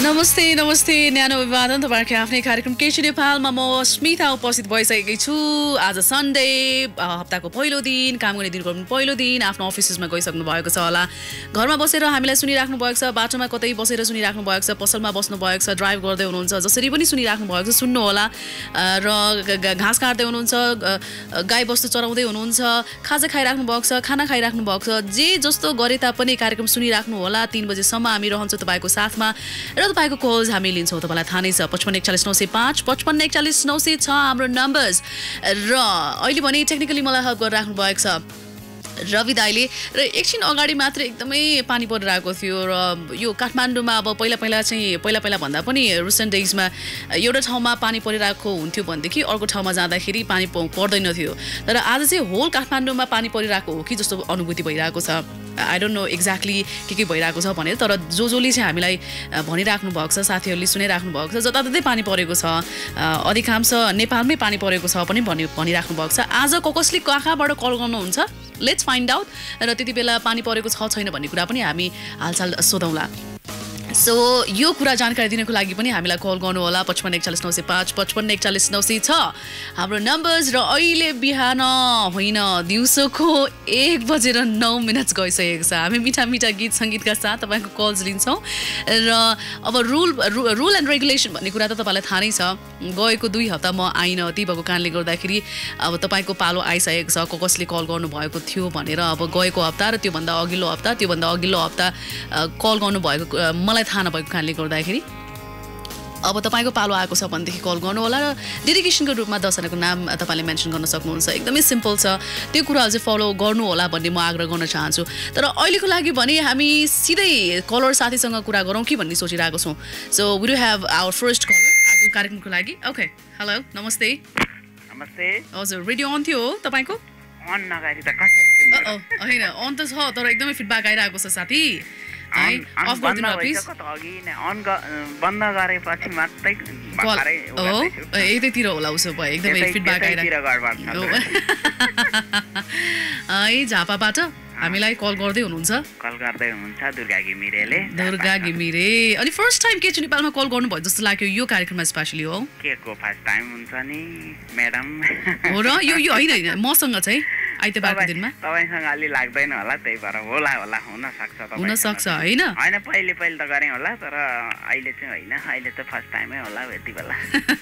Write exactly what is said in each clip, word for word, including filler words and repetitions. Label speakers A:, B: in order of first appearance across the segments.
A: नमस्ते नमस्ते न्यानो अभिवादन तपाईहरुको आफ्नै कार्यक्रम केसी नेपालमा म स्मिता उपस्थित भइसकेकी छु। आज सन्डे, हप्ताको पहिलो दिन, काम गर्ने दिनको पहिलो दिन, आफ्नो अफिसमा गइसक्नु भएको छ होला। घरमा बसेर हामीलाई सुनिराख्नु भएको छ, बाटोमा कतै बसेर सुनिराख्नु भएको छ, पसलमा बस्नु भएको छ, ड्राइभ गर्दै हुनुहुन्छ, जसरी पनि सुनिराख्नु भएको छ सुन्नु होला। र घाँस काट्दै हुनुहुन्छ, गाई बस्तु चराउँदै हुनुहुन्छ, खाजा खाइराख्नु भएको छ, खाना खाइराख्नु भएको छ, जे जस्तो गरे तापनि कार्यक्रम सुनिराख्नु होला। तीन बजेसम्म हामी रहन्छौँ तपाईको साथमा र तपाईको कल्स हामी लिन्छौँ। तपाईलाई थाहा नै छ पचपन्न एकचालिस नौ सय पाँच पचपन्न एकचालिस नौ सय छ हाम्रो नम्बर्स। र अहिले भने टेक्निकली मलाई हेल्प गरिराख्नु भएको छ रवि दाइले। र एकछिन अगाडि मात्र एकदमै पानी परिरहेको थियो। र यो काठमाडौँमा अब पहिला पहिला चाहिँ पहिला पहिला भन्दा पनि रिसेन्ट डेजमा एउटा ठाउँमा पानी परिरहेको हुन्थ्यो भनेदेखि अर्को ठाउँमा जाँदाखेरि पानी पर्दैन थियो। तर आज चाहिँ होल काठमाडौँमा पानी परिरहेको हो कि जस्तो अनुभूति भइरहेको छ। आई डोन्ट नो एक्ज्याक्टली के के भइरहेको छ भनेर, तर जो जसले चाहिँ हामीलाई भनिराख्नु भएको छ, साथीहरूले सुनाइराख्नु भएको छ, जताततै पानी परेको छ, अधिकांश नेपालमै पानी परेको छ पनि भनि भनिराख्नु भएको छ। आज कसले कहाँ कहाँबाट कल गर्नुहुन्छ, लेट्स फाइन्ड आउट। र त्यति बेला पानी परेको छ छैन भन्ने कुरा पनि हामी हालचाल सोधौँला। सो यो कुरा जानकारी दिनको लागि पनि हामीलाई कल गर्नु होला पचपन्न एकचालिस नौ सय पाँच पचपन्न एकचालिस नौ सय छ हाम्रो नम्बर्स। र अहिले बिहान होइन दिउँसोको एक बजेर नौ मिनट गइसकेको छ। हामी मिठा मिठा गीत सङ्गीतका साथ तपाईँको कल्स लिन्छौँ। र अब रुल रुल एन्ड रेगुलेसन भन्ने कुरा त तपाईँलाई थाहा नै छ। गएको दुई हप्ता म आइन, ती भएको कारणले गर्दाखेरि अब तपाईँको पालो आइसकेको छ कसले कल गर्नुभएको थियो भनेर। अब गएको हप्ता र त्योभन्दा अघिल्लो हप्ता त्योभन्दा अघिल्लो हप्ता कल गर्नुभएको मलाई थाहा नभएको कारणले गर्दाखेरि अब तपाईँको पालो आएको छ भनेदेखि कल गर्नु होला। र डेडिकेसनको रूपमा दसजनाको नाम तपाईँले मेन्सन गर्न सक्नुहुन्छ। एकदमै सिम्पल छ, त्यो कुराहरू चाहिँ फलो गर्नु होला भन्ने म आग्रह गर्न चाहन्छु। तर अहिलेको लागि भने हामी सिधै कलर साथीसँग कुरा गरौँ कि भन्ने सोचिरहेको छौँ। So we do have our first caller आजको कार्यक्रमको लागि। ओके, हेलो, नमस्ते।
B: नमस्ते।
A: हजुर, रेडियो अन थियो हो तपाईँको?
B: अन नगरी त कसरी सुन्नु?
A: होइन, अन त छ तर एकदमै फिडब्याक आइरहेको छ साथी।
B: अफ गरिदिनु प्लिज। अघि नै अन बन्द गरेपछि मात्रै भर्खरै
A: यतैतिर होला उसो भए एकदमै फिडब्याक आइरहेको है। झापाबाट हामीलाई कल गर्दै हुनुहुन्छ
B: कल गर्दै हुनुहुन्छ दुर्गा घिमिरेले।
A: दुर्गा घिमिरे, अनि फर्स्ट टाइम के चाहिँ नेपालमा कल गर्नुभयो जस्तो लाग्यो यो कार्यक्रममा स्पेशली हो?
B: के को फर्स्ट टाइम हुन्छ नि म्याडम
A: हो र? यो यो होइन होइन मसँग चाहिँ आइतबारको दिनमा
B: तपाईसँग अलि लाग्दैन होला, त्यही भएर होला होला हुन सक्छ तपाईँ
A: हुन सक्छ होइन
B: होइन पहिले पहिले त गरेँ होला, तर अहिले चाहिँ होइन, अहिले त फर्स्ट टाइमै होला यति बेला।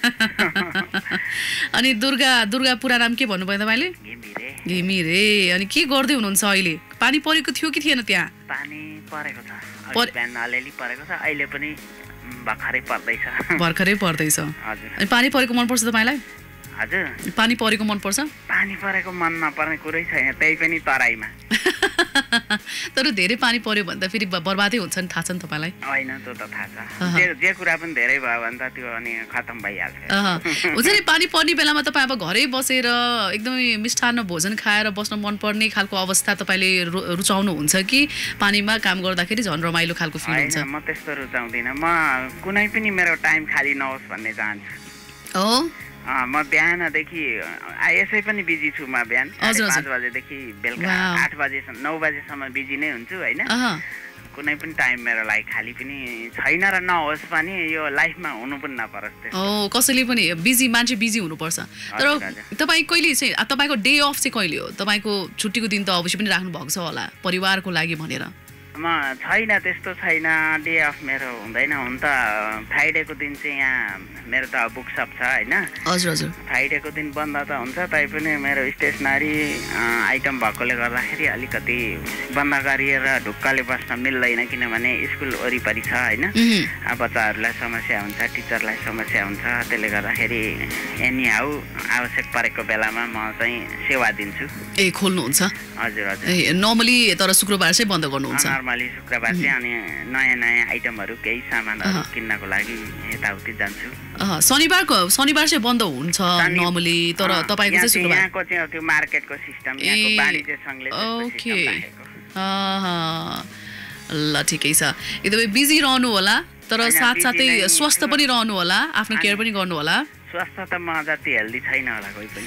A: अनि दुर्गा दुर्गा पुरा नाम के भन्नुभयो तपाईँले?
B: घिमिरे।
A: घिमिरे, अनि के गर्दै हुनुहुन्छ अहिले? पानी परेको थियो कि थिएन त्यहाँ?
B: पानी परेको छ, बिहान अलिअलि परेको छ, अहिले पनि भर्खरै पर्दैछ।
A: भर्खरै पर्दैछ।
B: हजुर।
A: अनि पानी परेको मनपर्छ तपाईँलाई?
B: हजुर,
A: पानी परेको मनपर्छ?
B: पानी परेको मन नपर्ने कुरै छैन, त्यही पनि तराईमा।
A: तर धेरै पानी पर्यो भने त फेरि बर्बादै हुन्छ नि, थाहा छ नि तपाईँलाई?
B: होइन, त्यो त थाहा छ। जे जे कुरा पनि धेरै भयो भने त त्यो अनि खतम भइहाल्छ।
A: हुन्छ नि, पानी पर्ने बेलामा तपाईँ अब घरै बसेर एकदमै मिष्ठान्न भोजन खाएर बस्न मनपर्ने खालको अवस्था तपाईँले रुचाउनुहुन्छ कि पानीमा काम गर्दाखेरि झन् रमाइलो खालको फिल हुन्छ?
B: म त्यस्तो रुचाउँदिनँ, म कुनै पनि मेरो टाइम खाली नहोस् भन्ने चाहन्छु।
A: हो,
B: म बिहानदेखि यसै पनि बिजी छु। म बिहान पाँच बजेदेखि बेलुका आठ बजेसम्म नौ बजेसम्म बिजी नै हुन्छु होइन। कुनै पनि टाइम मेरो लागि खाली पनि छैन र नहोस् पनि, यो लाइफमा हुनु पनि नपरोस्।
A: हो, कसैले पनि बिजी मान्छे बिजी हुनुपर्छ। तर तपाईँ कहिले चाहिँ तपाईँको डे अफ चाहिँ कहिले हो? तपाईँको छुट्टीको दिन त अवश्य पनि राख्नु भएको छ होला परिवारको लागि भनेर।
B: म छैन, त्यस्तो छैन, डे अफ मेरो हुँदैन। हुन त फ्राइडेको दिन चाहिँ यहाँ मेरो त बुक सप छ होइन।
A: हजुर हजुर।
B: फ्राइडेको दिन बन्द त हुन्छ, तैपनि मेरो स्टेसनरी आइटम भएकोले गर्दाखेरि अलिकति बन्द गरिएर ढुक्कले बस्न मिल्दैन, किनभने स्कुल वरिपरि छ होइन। बच्चाहरूलाई समस्या हुन्छ, टिचरलाई समस्या हुन्छ, त्यसले गर्दाखेरि एनी हाउ आवश्यक परेको बेलामा म चाहिँ सेवा दिन्छु।
A: ए, खोल्नुहुन्छ?
B: हजुर हजुर।
A: ए, नर्मली तर शुक्रबार चाहिँ बन्द गर्नुहुन्छ?
B: नर्मली शुक्रबार चाहिँ अनि नयाँ नयाँ आइटमहरू केही सामानहरू किन्नको लागि यताउति जान्छु।
A: शनिबारको शनिबार चाहिँ बन्द हुन्छ नर्मली, तर तपाईँको चाहिँ शुक्रबार?
B: यहाँको चाहिँ त्यो मार्केटको सिस्टम, यहाँको वाणिज्य सङ्घले
A: ओके, ल ठिकै छ। एकदमै बिजी रहनु होला, तर साथसाथै स्वस्थ पनि रहनु होला, आफ्नो केयर पनि गर्नु होला।
B: स्वास्थ्य त म जति हेल्दी छैन होला कोही पनि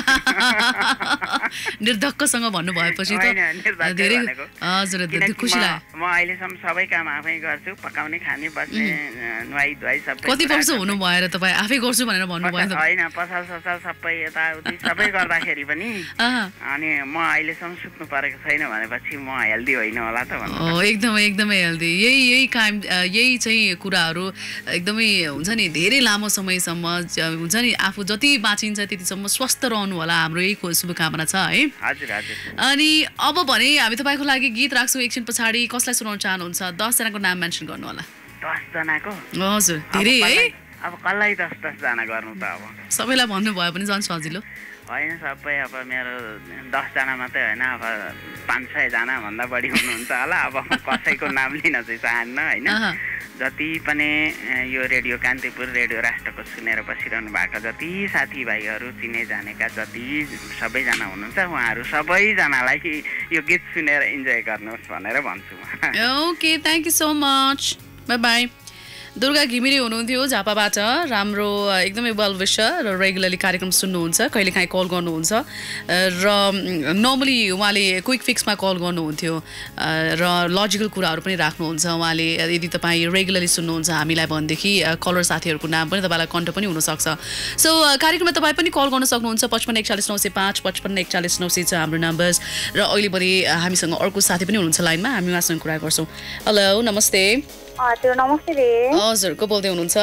A: निर्धक्कसँग भन्नु भएपछि त धेरै हजुर खुसी लाग्यो
B: म अहिलेसम्म सबै काम आफै गर्छु पकाउने खाने बस्ने नुहाई धुवाई सबै
A: कति वर्ष हुनु भएर तपाईँ आफै गर्छु भनेर भन्नुभयो त
B: होइन पसल ससल सबै यताउति सबै गर्दाखेरि पनि अनि म अहिलेसम्म सुत्नु परेको छैन भनेपछि म हेल्दी होइन होला त भन्नु
A: एकदमै एकदमै हेल्दी यही यही काम यही चाहिँ कुराहरू एकदमै हुन्छ नि धेरै लामो समयसम्म हुन्छ नि आफू जति बाँचिन्छ त्यतिसम्म स्वस्थ रहनु होला हाम्रो यही शुभकामना छ है
B: हजुर हजुर
A: अनि अब भने हामी तपाईँको लागि गीत राख्छौँ एकछिन पछाडि कसलाई सुनाउन चाहनुहुन्छ दसजनाको नाम मेन्सन गर्नु होला
B: दसजनाको
A: हजुर धेरै है
B: अब कसलाई दस दसजना गर्नु त अब
A: सबैलाई भन्नुभयो भने झन् सजिलो
B: होइन सबै अब मेरो दसजना मात्रै होइन अब पाँच सयजना भन्दा बढी हुनुहुन्छ होला अब कसैको नाम लिन चाहिँ चाहन्न होइन जति पनि यो रेडियो कान्तिपुर रेडियो राष्ट्रको सुनेर बसिरहनु भएको जति साथीभाइहरू चिने जानेका जति सबैजना हुनुहुन्छ उहाँहरू सबैजनालाई यो गीत सुनेर इन्जोय गर्नुहोस् भनेर भन्छु
A: okay thank you so much bye bye Durga Ghimire हुनुहुन्थ्यो झापाबाट राम्रो एकदमै वेल विशर र रेगुलरली कार्यक्रम सुन्नुहुन्छ कहिलेकाहीँ कल गर्नुहुन्छ र नर्मली उहाँले क्विक फिक्समा कल गर्नुहुन्थ्यो र लजिकल कुराहरू पनि राख्नुहुन्छ उहाँले यदि तपाईँ रेगुलरली सुन्नुहुन्छ हामीलाई भनेदेखि कलर साथीहरूको नाम पनि तपाईँलाई कन्ट पनि हुनसक्छ सो कार्यक्रममा तपाईँ पनि कल गर्न सक्नुहुन्छ पचपन्न एकचालिस नौ सय पाँच पचपन्न एकचालिस नौ सय छ हाम्रो नम्बर्स र अहिले पनि हामीसँग अर्को साथी पनि हुनुहुन्छ लाइनमा हामी उहाँसँग कुरा गर्छौँ हेलो नमस्ते
C: हजुर नमस्ते दे
A: हजुर को बोल्दै हुनुहुन्छ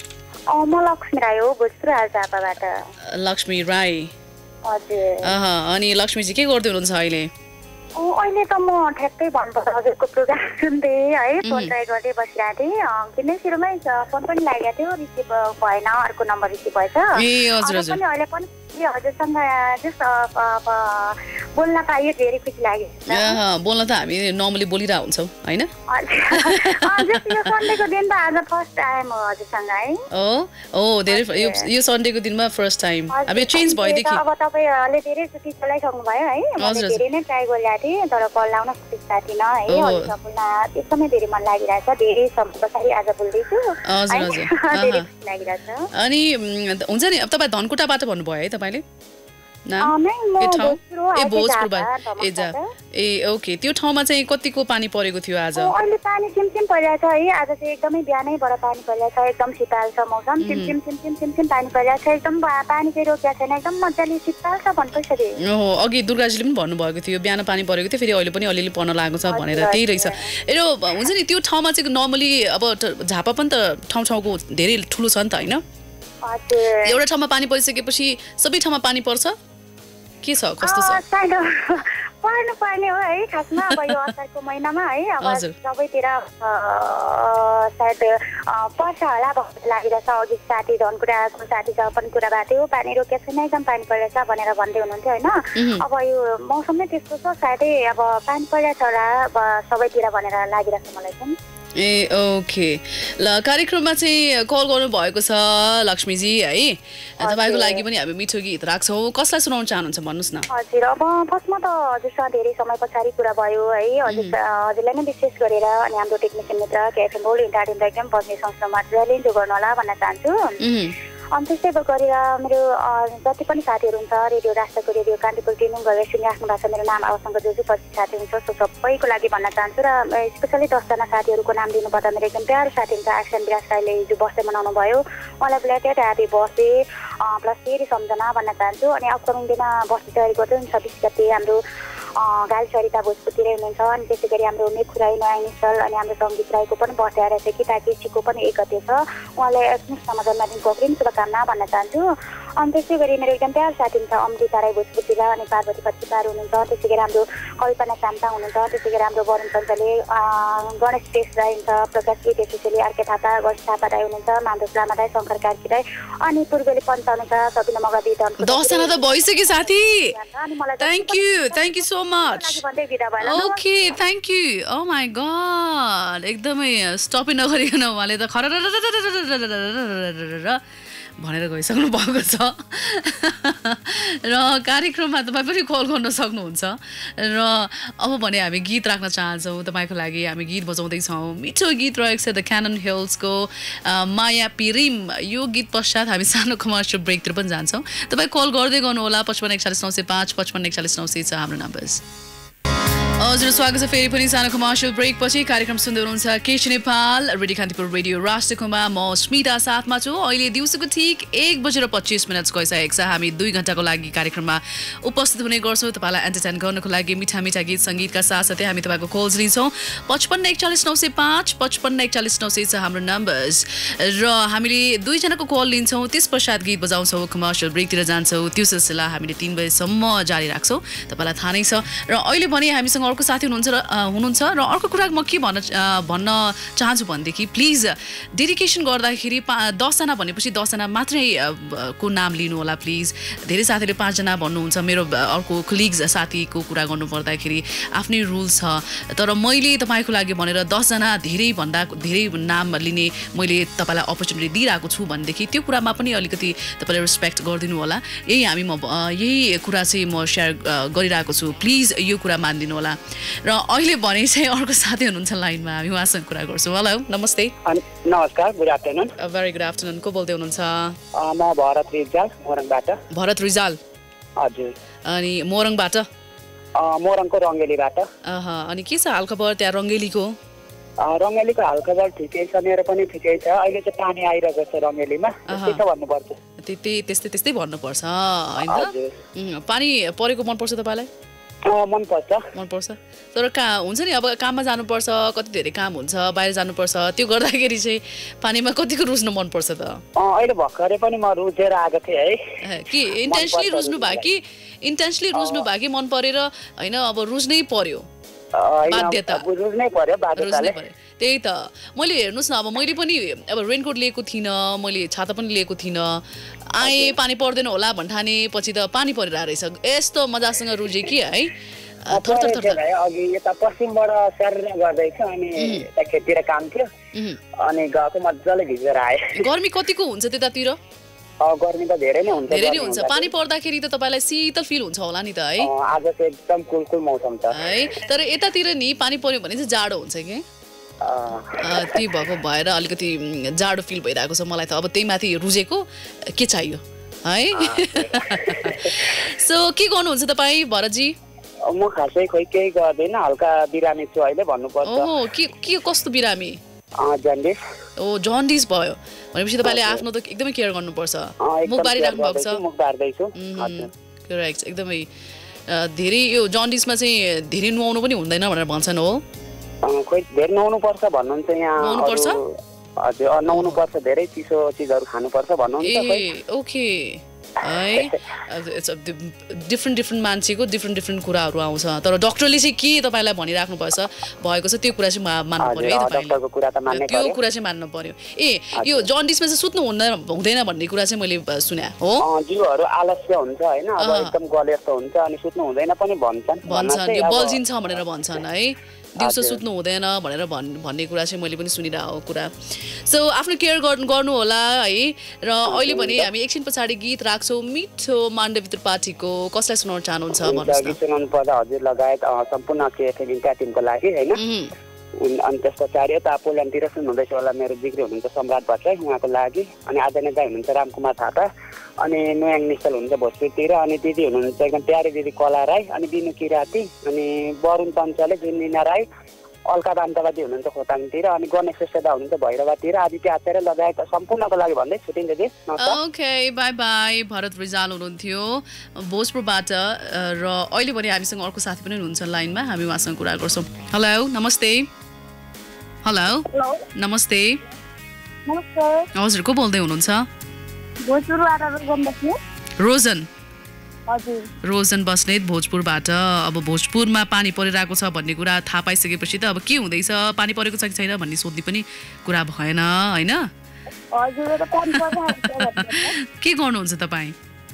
C: म लक्ष्मी राई हो भोजपुर झापाबाट
A: लक्ष्मी राई
C: हजुर
A: अनि लक्ष्मीजी के गर्दै हुनुहुन्छ अहिले
C: अहिले त म ठ्याक्कै भन्नुपर्छ हजुरको प्रोग्राम सुन्दै है फोन ट्राई गर्दै बसिरहेको थिएँ किनै सुरुमै फोन पनि लागेको थियो रिसिभ भएन अर्को नम्बर रिसिभ भएछ पनि अहिले पनि हजुरसँग जस्ट बोल्न पाइयो धेरै खुसी लाग्यो
A: बोल्न त हामी नर्मली बोलिरहेको हुन्छौँ होइन
C: यो सन्डेको दिन त आज फर्स्ट टाइम हो हजुरसँग है
A: हो धेरै यो सन्डेको दिनमा फर्स्ट टाइम अब यो चेन्ज भएदेखि
C: अब तपाईँले धेरै छुट्टी चलाइसक्नु भयो है मैले धेरै नै ट्राई गरिरहेको थिएँ तर कल लाउन सक्दिनँ है हजुरसँग बोल्न एकदमै धेरै मन लागिरहेछ धेरै समय पछाडि आज बोल्दैछु धेरै खुसी लागिरहेछ
A: अनि हुन्छ नि अब तपाईँ धनकुटाबाट भन्नुभयो है तपाईँले ए ओके त्यो ठाउँमा चाहिँ कतिको पानी परेको थियो आज
C: अहिले पानी सिमसिम परिरहेछ है आज चाहिँ एकदमै बिहानैबाट पानी परिरहेछ एकदम शीतल छ मौसम सिमसिम सिमसिम सिमसिम पानी परिरहेछ एकदम पानी चाहिँ रोकिएको छैन एकदम मजाले शीतल छ भन्नुपर्छ
A: हो अघि दुर्गाजीले पनि भन्नुभएको थियो बिहान पानी परेको थियो फेरि अहिले पनि अलिअलि पर्न लागेको छ भनेर त्यही रहेछ यो हुन्छ नि त्यो ठाउँमा चाहिँ नर्मली अब झापा पनि त ठाउँ ठाउँको धेरै ठुलो छ नि त होइन एउटा ठाउँमा पानी परिसकेपछि सबै ठाउँमा पानी पर्छ के छ कस्तो छ
C: पर्नु पर्ने हो है खासमा अब यो असारको महिनामा है अब सबैतिर सायद पर्छ होला भन्ने लागिरहेछ अघि साथी धनकुटाको साथीसँग पनि कुरा भएको थियो पानी रोकिएको छैन एकदम पानी परिरहेछ भनेर भन्दै हुनुहुन्थ्यो होइन अब यो मौसम नै त्यस्तो छ सायदै अब पानी परिरहेछ होला अब सबैतिर भनेर लागिरहेछ मलाई चाहिँ
A: ए ओके ल कार्यक्रममा चाहिँ कल गर्नुभएको छ लक्ष्मीजी है तपाईँको लागि पनि हामी मिठो गीत राख्छौँ कसलाई सुनाउन चाहनुहुन्छ भन्नुहोस् न
C: हजुर अब फर्स्टमा त हजुरसँग धेरै समय पछाडि कुरा भयो है हजुर हजुरलाई नै विशेष गरेर अनि हाम्रो टेक्निसियन मित्र केएफएम गोल्ड इन्टरटेनमेन्ट एकदम बस्ने संस्थामा मजाले इन्जोय गर्नु होला भन्न चाहन्छु अनि त्यस्तै गरेर मेरो जति पनि साथीहरू हुन्छ रेडियो राष्ट्रको रेडियो कान्तिपुर ट्रेनिङ गरेर सुनिराख्नु भएको छ मेरो नाम आवासँग जो जो पछि साथी हुन्छ सो सबैको लागि भन्न चाहन्छु र स्पेसली दसजना साथीहरूको नाम दिनुपर्दा मेरो एकदम प्यारो साथी हुन्छ एक्सन विराज राईले हिजो बर्थडे मनाउनु भयो उहाँलाई ब्ल्याकेट ह्याप्पी बर्थडे प्लस फेरि सम्झना भन्न चाहन्छु अनि अपकमिङ दिनमा बर्थडे तयारी गर्दै हुन्छ छब्बिस गते हाम्रो गाली सरिता भोजपुरतिरै हुनुहुन्छ अनि त्यसै गरी हाम्रो मेखु राई नयाँ निश्चल अनि हाम्रो सङ्गीत राईको पनि बर्थडे आएर छ कि ताकेसीको पनि एक गते छ उहाँलाई एक्समिसमा जन्मदिनको अग्रिम शुभकामना भन्न चाहन्छु अनि त्यसै गरी मेरो एकदम प्यारो साथी हुन्छ अमृता राई भोजपुरतिर अनि पार्वती पत्रिकार हुनुहुन्छ त्यसै गरी हाम्रो कल्पना चाम्ता हुनुहुन्छ त्यसै गरी हाम्रो वरुण पञ्चले गणेश टेस राई हुन्छ प्रकाश के त्यसैले आर्के थापा गणेश थापा राई हुनुहुन्छ माधव लामा राई शङ्कर कार्की राई अनि पूर्वेली पञ्च हुनुहुन्छ सबिना मगदी
A: दसजना त भइसक्यो साथी thank you thank you so much okay thank you oh my god एकदमै स्टपै नगरिकन उहाँले त खर भनेर गइसक्नु भएको छ र कार्यक्रममा तपाईँ पनि कल गर्न सक्नुहुन्छ र अब भने हामी गीत राख्न चाहन्छौँ तपाईँको लागि हामी गीत बजाउँदैछौँ मिठो गीत रहेको छ द क्यानन हिल्सको माया पिरिम यो गीत पश्चात हामी सानो कमर्सियल ब्रेकतिर पनि जान्छौँ तपाईँ कल गर्दै गर्नुहोला पचपन्न एकचालिस नौ सय पाँच पचपन्न एकचालिस नौ सय छ हाम्रो नम्बर्स हजुर स्वागत छ फेरि पनि सानो कमर्सियल ब्रेक पछि कार्यक्रम सुन्दै हुनुहुन्छ केसी नेपाल रेडियो कान्तिपुर रेडियो राष्ट्रकोमा म स्मिता साथमा छु अहिले दिउँसोको ठिक एक बजेर पच्चिस मिनट गइसकेको छ हामी दुई घन्टाको लागि कार्यक्रममा उपस्थित हुने गर्छौँ तपाईँलाई एन्टरटेन गर्नको लागि मिठा मिठा गीत सङ्गीतका साथसाथै हामी तपाईँको कल्स लिन्छौँ पचपन्न एकचालिस नौ सय पाँच पचपन्न एकचालिस नौ सय छ हाम्रो नम्बर्स र हामीले दुईजनाको कल लिन्छौँ त्यस पश्चात गीत बजाउँछौँ कमर्सियल ब्रेकतिर जान्छौँ त्यो सिलसिला हामीले तिन बजीसम्म जारी राख्छौँ तपाईँलाई थाहा नै छ र अहिले भने हामीसँग अर्को साथी हुनुहुन्छ र हुनुहुन्छ र अर्को कुरा म के भन्न भन्न चाहन्छु भनेदेखि प्लिज डेडिकेसन गर्दाखेरि पा दसजना भनेपछि दसजना मात्रै को नाम लिनु होला प्लिज धेरै साथीले पाँचजना भन्नुहुन्छ मेरो अर्को कलिग्स साथीको कुरा गर्नु पर्दाखेरि आफ्नै रुल्स छ तर मैले तपाईँको लागि भनेर दसजना धेरैभन्दा धेरै नाम लिने मैले तपाईँलाई अपर्च्युनिटी दिइरहेको छु भनेदेखि त्यो कुरामा पनि अलिकति तपाईँले रेस्पेक्ट गरिदिनु होला यही हामी म यही कुरा चाहिँ म सेयर गरिरहेको छु प्लिज यो कुरा मानिदिनु होला र अहिले भने चाहिँ अर्को साथी हुनुहुन्छ लाइनमा हामी उहाँसँग कुरा गर्छौँ हेलो नमस्ते
D: नमस्कार good afternoon
A: very good afternoon को बोल्दै हुनुहुन्छ
D: म भरत रिजाल मोरङबाट
A: भरत रिजाल
D: हजुर
A: अनि मोरङबाट
D: मोरङको रङ्गेलीबाट
A: अह अनि के छ हालखबर त्यहाँ रङ्गेलीको
D: रङ्गेलीको हालखबर ठिकै छ मेरो पनि ठिकै छ अहिले चाहिँ पानी आइरहेको छ रङ्गेलीमा के छ भन्नुपर्छ
A: त्यस्तै त्यस्तै त्यस्तै भन्नुपर्छ होइन पानी परेको मनपर्छ तपाईँलाई
D: मनपर्छ
A: मनपर्छ तर कहाँ हुन्छ नि अब काममा जानुपर्छ कति धेरै काम हुन्छ बाहिर जानुपर्छ त्यो गर्दाखेरि चाहिँ पानीमा कतिको रुच्नु मनपर्छ त
D: अहिले भर्खरै पनि म रुचेर आएको थिएँ है
A: कि इन्टेन्सली रुच्नु भयो कि इन्टेन्सली रुच्नु भयो कि मन परेर होइन अब रुच्नै पर्यो बाध्यता
D: रुच्नै पर्यो बाध्यताले
A: त्यही त मैले हेर्नुहोस् न अब मैले पनि अब रेनकोट लिएको थिइनँ मैले छाता पनि लिएको थिइनँ आएँ पानी पर्दैन होला भन्ठाने पछि त पानी परिरहेको रहेछ यस्तो मजासँग रुझे कि है
D: थर थर थर अघि यता पश्चिमबाट सरेर गर्दैछ अनि खेततिर काम थियो अनि गएको मजाले भिजेर आए
A: गर्मी कतिको हुन्छ त्यतातिर
D: गर्मी त धेरै नै हुन्छ
A: धेरै नै हुन्छ पानी पर्दाखेरि त तपाईँलाई शीतल फिल हुन्छ होला नि त है
D: आज चाहिँ एकदम कुल कुल मौसम छ
A: है तर यतातिर नि पानी पर्यो भने चाहिँ जाडो हुन्छ कि त्यही भएको भएर अलिकति जाडो फिल भइरहेको छ मलाई त अब त्यही माथि रुझेको के चाहियो है सो के गर्नुहुन्छ तपाईँ भरतजी
D: म खासै खोइ केही गर्दैन हल्का बिरामी छु अहिले भन्नुपर्छ
A: ओहो के के कस्तो बिरामी
D: जन्डिस
A: ओ जन्डिस भयो भनेपछि तपाईँले आफ्नो त एकदमै केयर गर्नुपर्छ मुख बारी राख्नु भएको छ
D: मुख बार्दैछु
A: करेक्ट एकदमै धेरै यो जन्डिसमा चाहिँ धेरै नुहाउनु पनि हुँदैन भनेर भन्छन् हो
D: खोइ धेरै नुहाउनु पर्छ भन्नुहुन्छ यहाँ
A: नुहाउनु पर्छ
D: हजुर नुहाउनु पर्छ धेरै चिसो चिजहरू खानुपर्छ भन्नुहुन्छ
A: ए ओके है डिफ्रेन्ट डिफ्रेन्ट मान्छेको डिफ्रेन्ट डिफ्रेन्ट कुराहरू आउँछ तर डक्टरले चाहिँ के तपाईँलाई भनिराख्नु पर्छ भएको छ त्यो कुरा चाहिँ मान्नु पर्यो है तपाईँले त्यो कुरा चाहिँ मान्नु पर्यो ए यो जन्डिसमा चाहिँ सुत्नु हुँदैन हुँदैन भन्ने कुरा चाहिँ मैले सुने हो
D: जिउहरू आलस्य हुन्छ होइन अब एकदम गलेर हुन्छ अनि सुत्नु हुँदैन पनि भन्छन्
A: भन्छन् यो बल्झिन्छ भनेर भन्छन् है दिउँसो सुत्नु हुँदैन भनेर भन् भन्ने कुरा चाहिँ मैले पनि सुनिरहेको कुरा सो आफ्नो केयर गर्नु गर्नु होला है र अहिले भने हामी एकछिन पछाडि गीत राख्छौँ मिठो माण्डवी त्रिपाठीको कसलाई सुनाउन चाहनुहुन्छ भन्नुहोस् न
D: सुनाउनु पर्दा हजुर लगायत सम्पूर्ण केएफएम इन्डिया टिमको लागि होइन अनि त्यस पछाडि यता पोल्यान्डतिर सुन्नुहुँदैछ होला मेरो जिग्री हुनुहुन्छ सम्राट भट्टराई उहाँको लागि अनि आदरणीय दाइ हुनुहुन्छ रामकुमार थापा अनि नोयाङ निश्चल हुनुहुन्छ भोजपुरतिर अनि दिदी हुनुहुन्छ एकदम प्यारे दिदी कला राई अनि बिनु किराती अनि वरुण पञ्चले जुनिना राई अल्का बान्तवादी हुनुहुन्छ खोटाङतिर अनि गणेश श्रेष्ठ हुनुहुन्छ भैरवातिर आदित्य आचार्य लगायत सम्पूर्णको लागि भन्दै छुट्टिन्छ दिदी
A: okay bye bye Bharat Rijal हुनुहुन्थ्यो भोजपुरबाट र अहिले भने हामीसँग अर्को साथी पनि हुनुहुन्छ लाइनमा हामी उहाँसँग कुरा गर्छौँ हेलो नमस्ते हेलो नमस्ते हजुर को बोल्दै हुनुहुन्छ रोजन रोजन बस्नेत भोजपुरबाट अब भोजपुरमा पानी परिरहेको छ भन्ने कुरा थाहा पाइसकेपछि त अब के हुँदैछ पानी परेको छ कि छैन भन्ने सोध्ने पनि कुरा भएन होइन के गर्नुहुन्छ तपाईँ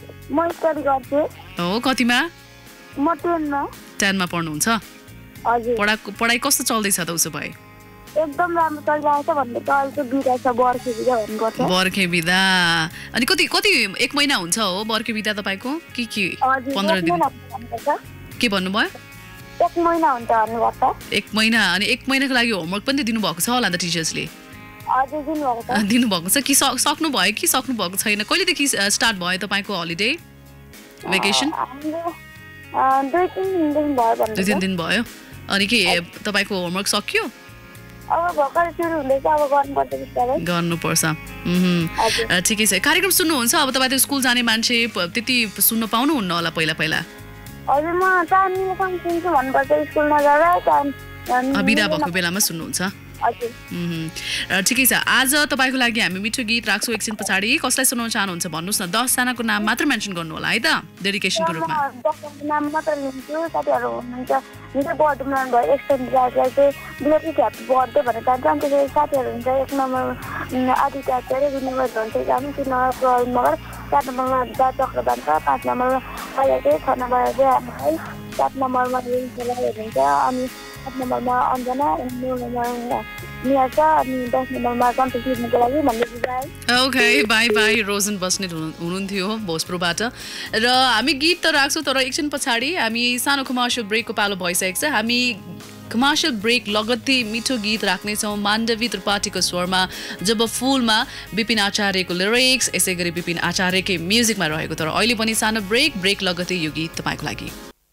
A: हो कतिमा टेनमा पढ्नुहुन्छ पढाइ कस्तो चल्दैछ त उसो भए
C: एकदम राम्रो चलिरहेको छ भन्दै त अहिले चाहिँ बिदा छ बर्खे बिदा भन्नुपर्छ
A: बर्खे बिदा अनि कति कति एक महिना हुन्छ हो बर्खे बिदा तपाईँको के के पन्ध्र दिन के भन्नुभयो
C: एक महिना हुन्छ भन्नुपर्छ
A: एक महिना अनि एक महिनाको लागि होमवर्क पनि दिनुभएको छ होला त टिचर्सले
C: हजुर दिनुभएको छ
A: दिनुभएको छ कि सक्नु भयो कि सक्नु भएको छैन कहिलेदेखि स्टार्ट भयो तपाईँको हलिडे भेकेसन
C: दुई तिन दिन भयो
A: दुई तिन दिन भयो अनि के तपाईँको होमवर्क सक्यो
C: अब भर्खर सुरु हुँदैछ अब गर्नुपर्छ बिस्तारै
A: गर्नुपर्छ ठिकै छ कार्यक्रम सुन्नुहुन्छ अब तपाईँ त स्कुल जाने मान्छे त्यति सुन्न पाउनुहुन्न होला पहिला पहिला
C: हजुर म टाइम मिलेसम्म सुन्छु भन्नुपर्छ स्कुल नजाँदा टाइम
A: बिदा भएको बेलामा सुन्नुहुन्छ ठिकै छ आज तपाईँको लागि हामी मिठो गीत राख्छौँ एकछिन पछाडि कसलाई सुनाउन चाहनुहुन्छ भन्नुहोस् न दसजनाको नाम मात्र मेन्सन गर्नु होला है त डेडिकेसनको रूपमा
C: दसजनाको नाम मात्र लिन्छु साथीहरू हुनुहुन्छ मेरो बर्थडे मनाउनु भयो एक्सटेन्ड राजलाई चाहिँ बिलेटेड ह्याप्पी बर्थडे भनेर चाहन्छ अनि त्यसरी साथीहरू हुन्छ एक नम्बर आदित्य आचार्य दुई नम्बर धनसरी जानु तिन नम्बर प्रवीण मगर चार नम्बरमा जा चक्रबान्त पाँच नम्बरमा अहिले छ नम्बर चाहिँ सात नम्बरमा हुनुहुन्छ अनि आठ नम्बरमा अञ्जना नौ नम्बरमा निया छ अनि दस नम्बरमा कन्ट्याक्ट लिनुको लागि भन्दै बुझाएँ
A: okay bye bye Rojan Basnet हुनुहुन्थ्यो भोजपुरबाट र हामी गीत त राख्छौँ तर एकछिन पछाडि हामी सानो कमर्सियल ब्रेकको पालो भइसकेको छ हामी कमर्सियल ब्रेक लगत्तै मिठो गीत राख्नेछौँ माण्डवी त्रिपाठीको स्वरमा जब फुलमा विपिन आचार्यको लिरिक्स यसै गरी विपिन आचार्यकै म्युजिकमा रहेको तर अहिले पनि सानो ब्रेक ब्रेक लगत्तै यो गीत तपाईँको लागि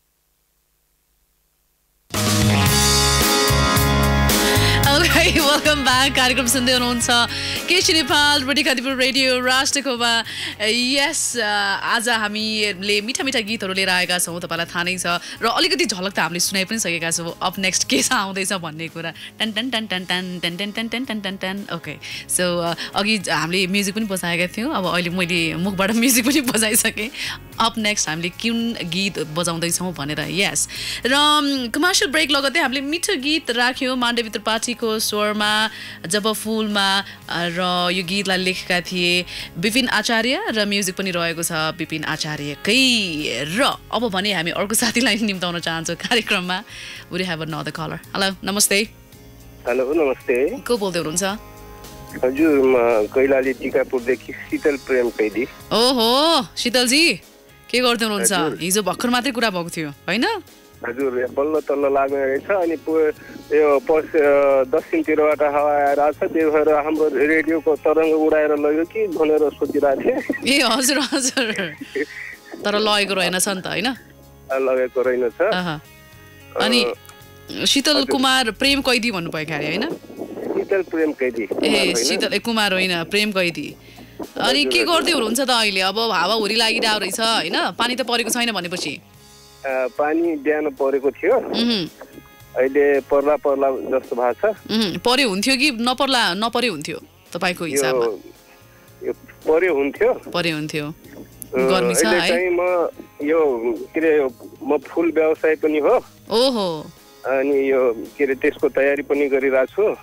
A: वेलकम ब्याक कार्यक्रम सुन्दै हुनुहुन्छ केसी नेपाल रेडियो रेडियो राष्ट्रकोमा यस आज हामीले मिठा मिठा गीतहरू लिएर आएका छौँ तपाईँलाई थाहा नै छ र अलिकति झलक त हामीले सुनाइ पनि सकेका छौँ अप नेक्स्ट के छ आउँदैछ भन्ने कुरा टन टन टन टन टन टन टन टन टन टन टन टन ओके सो अघि हामीले म्युजिक पनि बजाएका थियौँ अब अहिले मैले मुखबाट म्युजिक पनि बजाइसकेँ अप नेक्स्ट हामीले कुन गीत बजाउँदैछौँ भनेर यस र कमर्सियल ब्रेक लगत्तै हामीले मिठो गीत राख्यौँ माण्डवी त्रिपाठीको स्वरमा जब फुलमा र यो गीतलाई लेखेका थिए विपिन आचार्य र म्युजिक पनि रहेको छ विपिन आचार्यकै र अब भने हामी अर्को साथीलाई निम्ताउन चाहन्छौँ कार्यक्रममा we have another caller hello नमस्ते
E: हेलो नमस्ते
A: को बोल्दै हुनुहुन्छ
E: हजुर म कैलाली टिकापुरदेखि शीतल प्रेम कैदी
A: ओहो शीतलजी के गर्दै हुनुहुन्छ हिजो भर्खर मात्रै कुरा भएको थियो हैन
E: हजुर बल्ल तल्ल लाग्ने रहेछ अनि यो दक्षिणतिरबाट हावा आएर आएको छ त्यही भएर हाम्रो रेडियोको तरङ्ग उडाएर लग्यो कि भनेर सोचिरहेको थिएँ
A: ए हजुर हजुर तर लगेको रहेनछ नि त होइन
E: लगेको रहेनछ
A: अनि शीतल कुमार प्रेम कैदी भन्नुभयो क्यारे होइन
E: शीतल प्रेम कैदी
A: ए शीतल कुमार होइन प्रेम कैदी अनि के गर्दै हुनुहुन्छ त अहिले अब हावा हुरी लागिरहेको रहेछ होइन पानी त परेको छैन भनेपछि
E: पानी बिहान परेको थियो अहिले पर्ला पर्ला जस्तो भएको छ
A: परे हुन्थ्यो कि नपर्ला नपरे हुन्थ्यो तपाईँको हिसाबमा
E: परे हुन्थ्यो
A: परे हुन्थ्यो गर्मी छ है
E: म यो के रे म फुल व्यवसाय पनि हो
A: ओहो
E: अनि यो के रे त्यसको तयारी पनि गरिरहेको छु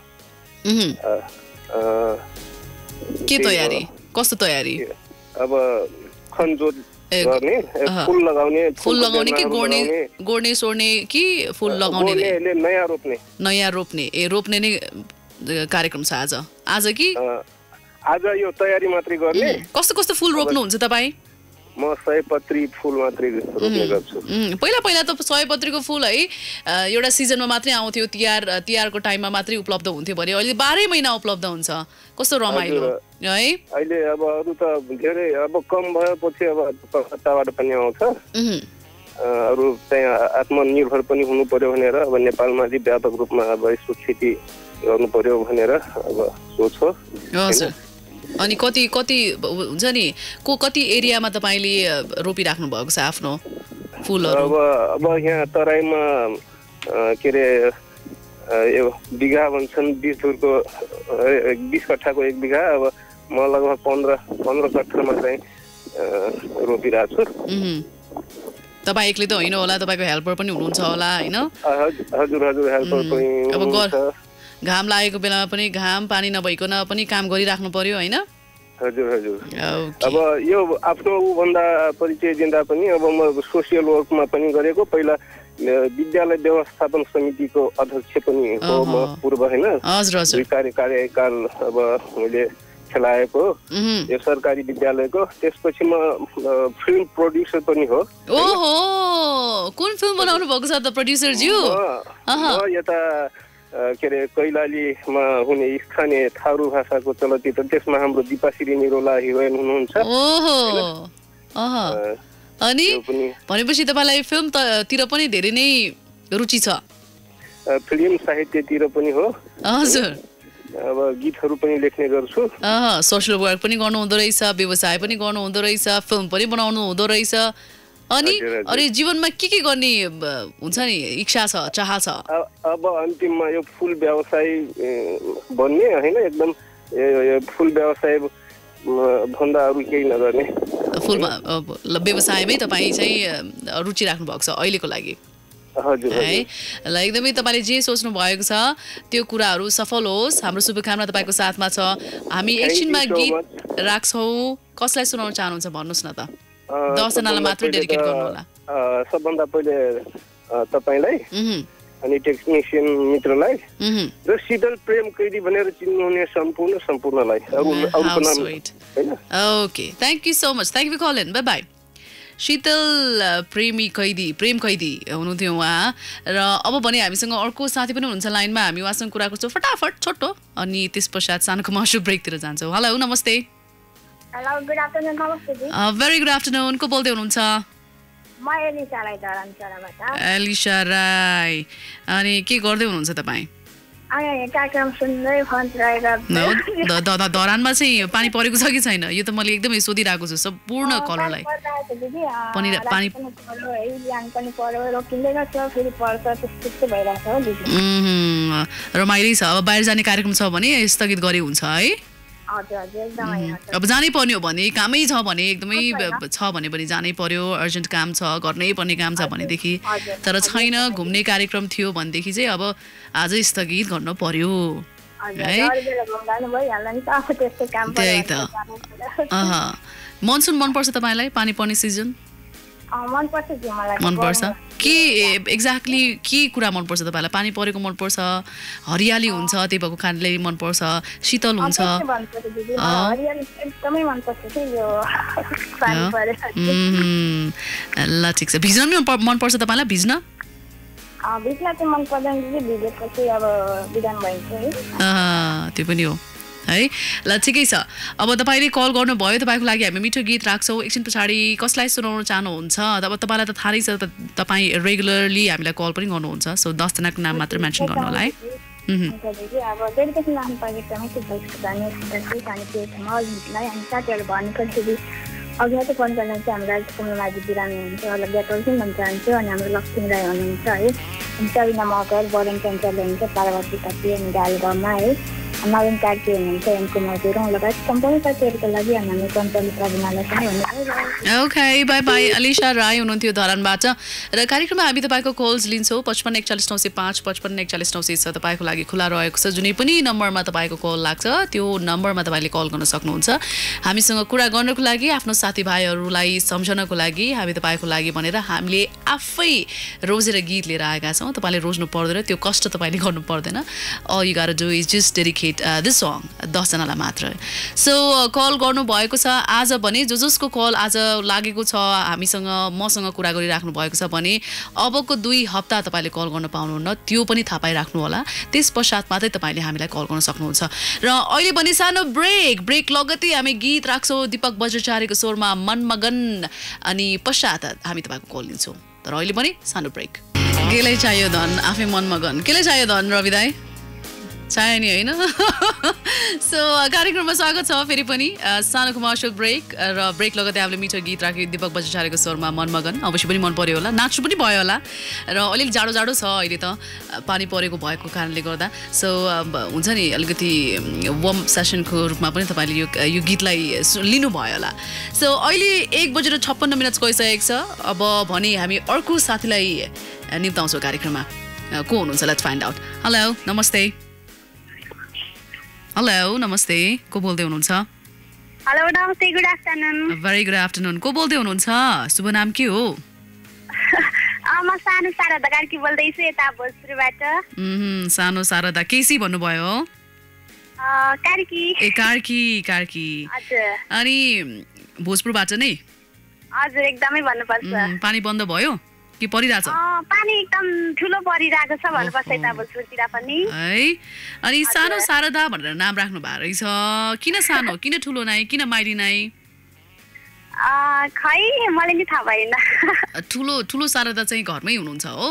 A: के तयारी कस्तो तयारी
E: अब खनजोत गर्ने फुल लगाउने
A: फुल लगाउने कि गोड्ने गोड्ने सोड्ने कि फुल लगाउने
E: नयाँ रोप्ने
A: नयाँ रोप्ने ए रोप्ने नै कार्यक्रम छ आज आज कि
E: आज यो तयारी मात्रै गर्ने
A: कस्तो कस्तो फुल रोप्नुहुन्छ तपाईँ
E: म सयपत्री फुल मात्रै रोप्ने गर्छु
A: पहिला पहिला त सयपत्रीको फुल है एउटा सिजनमा मात्रै आउँथ्यो तिहार तिहारको टाइममा मात्रै उपलब्ध हुन्थ्यो भने अहिले बाह्रै महिना उपलब्ध हुन्छ कस्तो रमाइलो है
E: अहिले अब अरू त धेरै अब कम भएपछि अब कलकत्ताबाट पनि आउँछ अरू त्यहाँ आत्मनिर्भर पनि हुनु पर्यो भनेर अब नेपालमा चाहिँ व्यापक रूपमा अब यसको खेती गर्नु पर्यो भनेर अब सोच हो
A: हजुर अनि कति कति हुन्छ नि को कति एरियामा तपाईँले रोपिराख्नु भएको छ आफ्नो फुलहरू
E: अब अब यहाँ तराईमा के अरे यो बिघा भन्छन् बिस धुरको बिस कट्ठाको एक बिघा अब म लगभग पन्ध्र पन्ध्र कट्ठामा चाहिँ रोपिरहेको छु
A: तपाईँ एक्लै त होइन होला तपाईँको हेल्पर पनि हुनुहुन्छ होला होइन
E: हजुर हजुर हेल्पर पनि
A: अब घाम लागेको बेलामा पनि घाम पानी नभइकन पनि काम गरिराख्नु पर्यो होइन
E: हजुर हजुर अब यो आफ्नो ऊभन्दा परिचय दिँदा पनि अब म सोसियल वर्कमा पनि गरेको पहिला विद्यालय व्यवस्थापन समितिको अध्यक्ष पनि हो म पूर्व होइन कार्य कार्यकाल अब मैले खेलाएको यो सरकारी विद्यालयको। त्यसपछि म फिल्म प्रोड्युसर पनि हो।
A: ओहो, कुन फिल्म बनाउनु भएको छ त प्रोड्युसर ज्यू?
E: म यता के अरे कैलालीमा हुने स्थानीय थारू भाषाको चलचित्र, त्यसमा हाम्रो दिपाश्री निरोला हिरोइन हुनुहुन्छ।
A: ओहो, अनि भनेपछि तपाईँलाई फिल्मतिर पनि धेरै नै रुचि छ?
E: फिल्म साहित्यतिर पनि हो।
A: हजुर,
E: अब गीतहरू पनि लेख्ने गर्छु।
A: सोशल वर्क पनि गर्नु हुँदो रहेछ, व्यवसाय पनि गर्नु हुँदो रहेछ, फिल्म पनि बनाउनु हुँदो रहेछ। अनि अरे जीवनमा के के गर्ने हुन्छ नि इच्छा छ, चाह छ?
E: अब अन्तिममा यो फुल व्यवसाय बन्ने होइन, एकदम फुल व्यवसाय भन्दा अरू केही नगर्ने।
A: फुलमा व्यवसायमै तपाईँ चाहिँ रुचि राख्नु भएको छ अहिलेको लागि?
E: हजुर
A: है ल, एकदमै तपाईँले जे सोच्नु भएको छ त्यो कुराहरू सफल होस्। हाम्रो शुभकामना तपाईँको साथमा छ। हामी एकछिनमा गीत राख्छौँ। कसलाई सुनाउन चाहनुहुन्छ भन्नुहोस् न त? दसजनालाई मात्रै डेडिकेट गर्नु होला।
E: सबभन्दा पहिले तपाईँलाई अनि टेक्निसियन मित्रलाई र शीतल प्रेम कैदी भनेर चिन्नुहुने सम्पूर्ण सम्पूर्णलाई।
A: Okay, thank you so much, thank you for calling, bye bye. Shital Premi Kaidi प्रेम कैदी हुनुहुन्थ्यो उहाँ। र अब भने हामीसँग अर्को साथी पनि हुनुहुन्छ लाइनमा, हामी उहाँसँग कुरा गर्छौँ फटाफट छोटो, अनि त्यस पश्चात सानो कमर्सियल ब्रेकतिर जान्छौँ। हेलो, नमस्ते।
C: Hello, good afternoon. नमस्ते जी।
A: Very good afternoon. को बोल्दै हुनुहुन्छ?
C: म एलिसा राई धरानचराबाट।
A: एलिसा राई, अनि के गर्दै हुनुहुन्छ तपाईँ?
C: कार्यक्रम सुन्दै फोन रहेको।
A: धरानमा चाहिँ पानी परेको छ कि छैन? यो त मैले एकदमै सोधिरहेको छु सम्पूर्ण कलरलाई।
C: पानी पानी
A: रमाइलो छ। अब बाहिर जाने कार्यक्रम छ भने स्थगित गरे हुन्छ है? अब जानै पर्ने हो भने, कामै छ भने, एकदमै छ भने पनि जानै पर्यो, अर्जेन्ट काम छ, गर्नै पर्ने काम छ भनेदेखि। तर छैन, घुम्ने कार्यक्रम थियो भनेदेखि चाहिँ अब आजै स्थगित गर्नु पर्यो है। त्यही त। मनसुन मनपर्छ तपाईँलाई? पानी पर्ने सिजन मनपर्छ? के एक्ज्याक्टली के कुरा मनपर्छ तपाईँलाई? पानी परेको मनपर्छ, हरियाली हुन्छ त्यही भएको कारणले मनपर्छ, शीतल हुन्छ? ल ठिक छ। भिज्न पनि मनपर्छ तपाईँलाई? भिज्न त्यो पनि हो है। ल ठिकै छ। अब तपाईँले कल गर्नुभयो, तपाईँको लागि हामी मिठो गीत राख्छौँ। एकछिन पछाडि कसलाई सुनाउन चाहनुहुन्छ? अब तपाईँलाई त थाहा नै छ, तपाईँ रेगुलरली हामीलाई कल पनि गर्नुहुन्छ। सो दसजनाको नाम मात्र मेन्सन गर्नु होला है।
C: अघि त फोन गर्न चाहिँ हाम्रो राजकुमार माझी बिरामी हुनुहुन्छ, उहाँलाई ब्याटल पनि भन्न चाहन्छु। अनि हाम्रो लक्ष्मी राई हुनुहुन्छ है, अनि सबिना मगर, वरुण चञ्चल हुनुहुन्छ, पार्वती कति अनि गाल गाउँमा है, नवीन कार्की हुनुहुन्छ, एम कुमार गुरुङ लगायत सम्पूर्ण साथीहरूको लागि हामी कञ्चल प्रविनालाई पनि हुनुहुन्छ।
A: Okay, bye bye. Alisa Rai हुनुहुन्थ्यो धरानबाट र कार्यक्रममा हामी तपाईँको कल्स लिन्छौँ। पचपन्न एकचालिस नौ सय पाँच पचपन्न एकचालिस नौ सय छ तपाईँको लागि खुला रहेको छ। जुनै पनि नम्बरमा तपाईँको कल लाग्छ त्यो नम्बरमा तपाईँले कल गर्न सक्नुहुन्छ। हामीसँग कुरा गर्नको लागि, आफ्नो साथीभाइहरूलाई सम्झनको लागि, हामी तपाईँको लागि भनेर हामीले आफै रोजेर गीत लिएर आएका छौँ। तपाईँले रोज्नु पर्दैन, त्यो कष्ट तपाईँले गर्नु पर्दैन। All you got do is just dedicate this song दसजनालाई मात्र। सो कल गर्नुभएको छ आज भने, जो जसको कल आज लागेको छ हामीसँग, मसँग कुरा गरिराख्नु भएको छ भने अबको दुई हप्ता तपाईँले कल गर्न पाउनुहुन्न, त्यो पनि थाहा पाइराख्नु होला। त्यस पश्चात मात्रै तपाईँले हामीलाई कल गर्न सक्नुहुन्छ। र अहिले भने सानो ब्रेक ब्रेक लगत्तै हामी गीत राख्छौँ दीपक बज्राचार्यको स्वरमा मनमगन, अनि पश्चात हामी तपाईँको कल लिन्छौँ। तर अहिले पनि सानो ब्रेक। केलाई चाहियो धन, आफै मनमगन। केलाई चाहियो धन रवि दाई? चाहियो नि होइन? सो कार्यक्रममा स्वागत छ फेरि पनि। सानो कमर्सियल ब्रेक र ब्रेक लगतै हामीले मिठो गीत राख्यो दीपक बज्राचार्यको स्वरमा मनमगन। अवश्य पनि मन पर्यो होला, नाच्नु पनि भयो होला। र अलिक जाडो जाडो छ अहिले त, पानी परेको भएको कारणले गर्दा। सो हुन्छ नि अलिकति वार्म सेसनको रूपमा पनि तपाईँले यो यो गीतलाई लिनुभयो होला। सो अहिले एक बजेर छप्पन्न मिनट गइसकेको छ। अब भने हामी अर्को साथीलाई निम्ताउँछौँ कार्यक्रममा। को हुनुहुन्छ? Let's find out. हेलो, नमस्ते। हेलो, नमस्ते। को बोल्दै हुनुहुन्छ?
C: हेलो, नमस्ते, good afternoon.
A: Very good afternoon. को बोल्दै हुनुहुन्छ? शुभ नाम के हो?
C: म सानो शारदा कार्की बोल्दैछु यता भोजपुरबाट।
A: उम्, सानो शारदा केसी भन्नुभयो हो?
C: कार्की।
A: ए कार्की कार्की।
C: हजुर।
A: अनि भोजपुरबाट नै?
C: हजुर एकदमै भन्नुपर्छ।
A: पानी बन्द भयो कि परिरहेछ?
C: पानी एकदम ठुलो परिरहेको छ भन्नुपर्छ यता भोजपुरतिर पनि।
A: है अनि सानो शारदा भनेर नाम राख्नु भएको रहेछ, किन सानो किन ठुलो नाइ किन माइली नाइ?
C: खै मलाई नि थाहा भएन।
A: ठुलो ठुलो शारदा चाहिँ घरमै हुनुहुन्छ हो?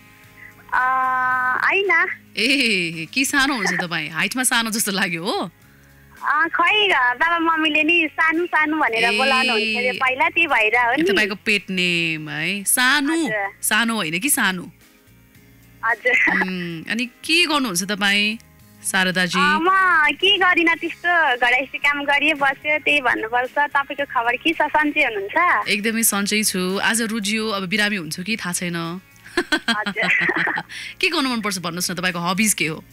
C: होइन।
A: ए कि सानो हुनुहुन्छ तपाईँ? हाइटमा सानो जस्तो लाग्यो हो?
C: खै बाबा मम्मीले नि सानो सानो भनेर बोलाउनुहुन्छ अरे पहिला, त्यही भएर हो नि।
A: तपाईँको पेट नेम है सानो? सानो होइन कि सानो?
C: हजुर।
A: अनि के गर्नुहुन्छ तपाईँ शारदाजी?
C: म के गरिन त्यस्तो घरैसी काम गरिए बस्यो, त्यही भन्नुपर्छ। तपाईँको खबर के छ, सन्चै हुनुहुन्छ?
A: एकदमै सन्चै छु। आज रुजियो अब बिरामी हुन्छ कि थाहा छैन। के गर्नु मनपर्छ भन्नुहोस् न, तपाईँको हबिज के हो?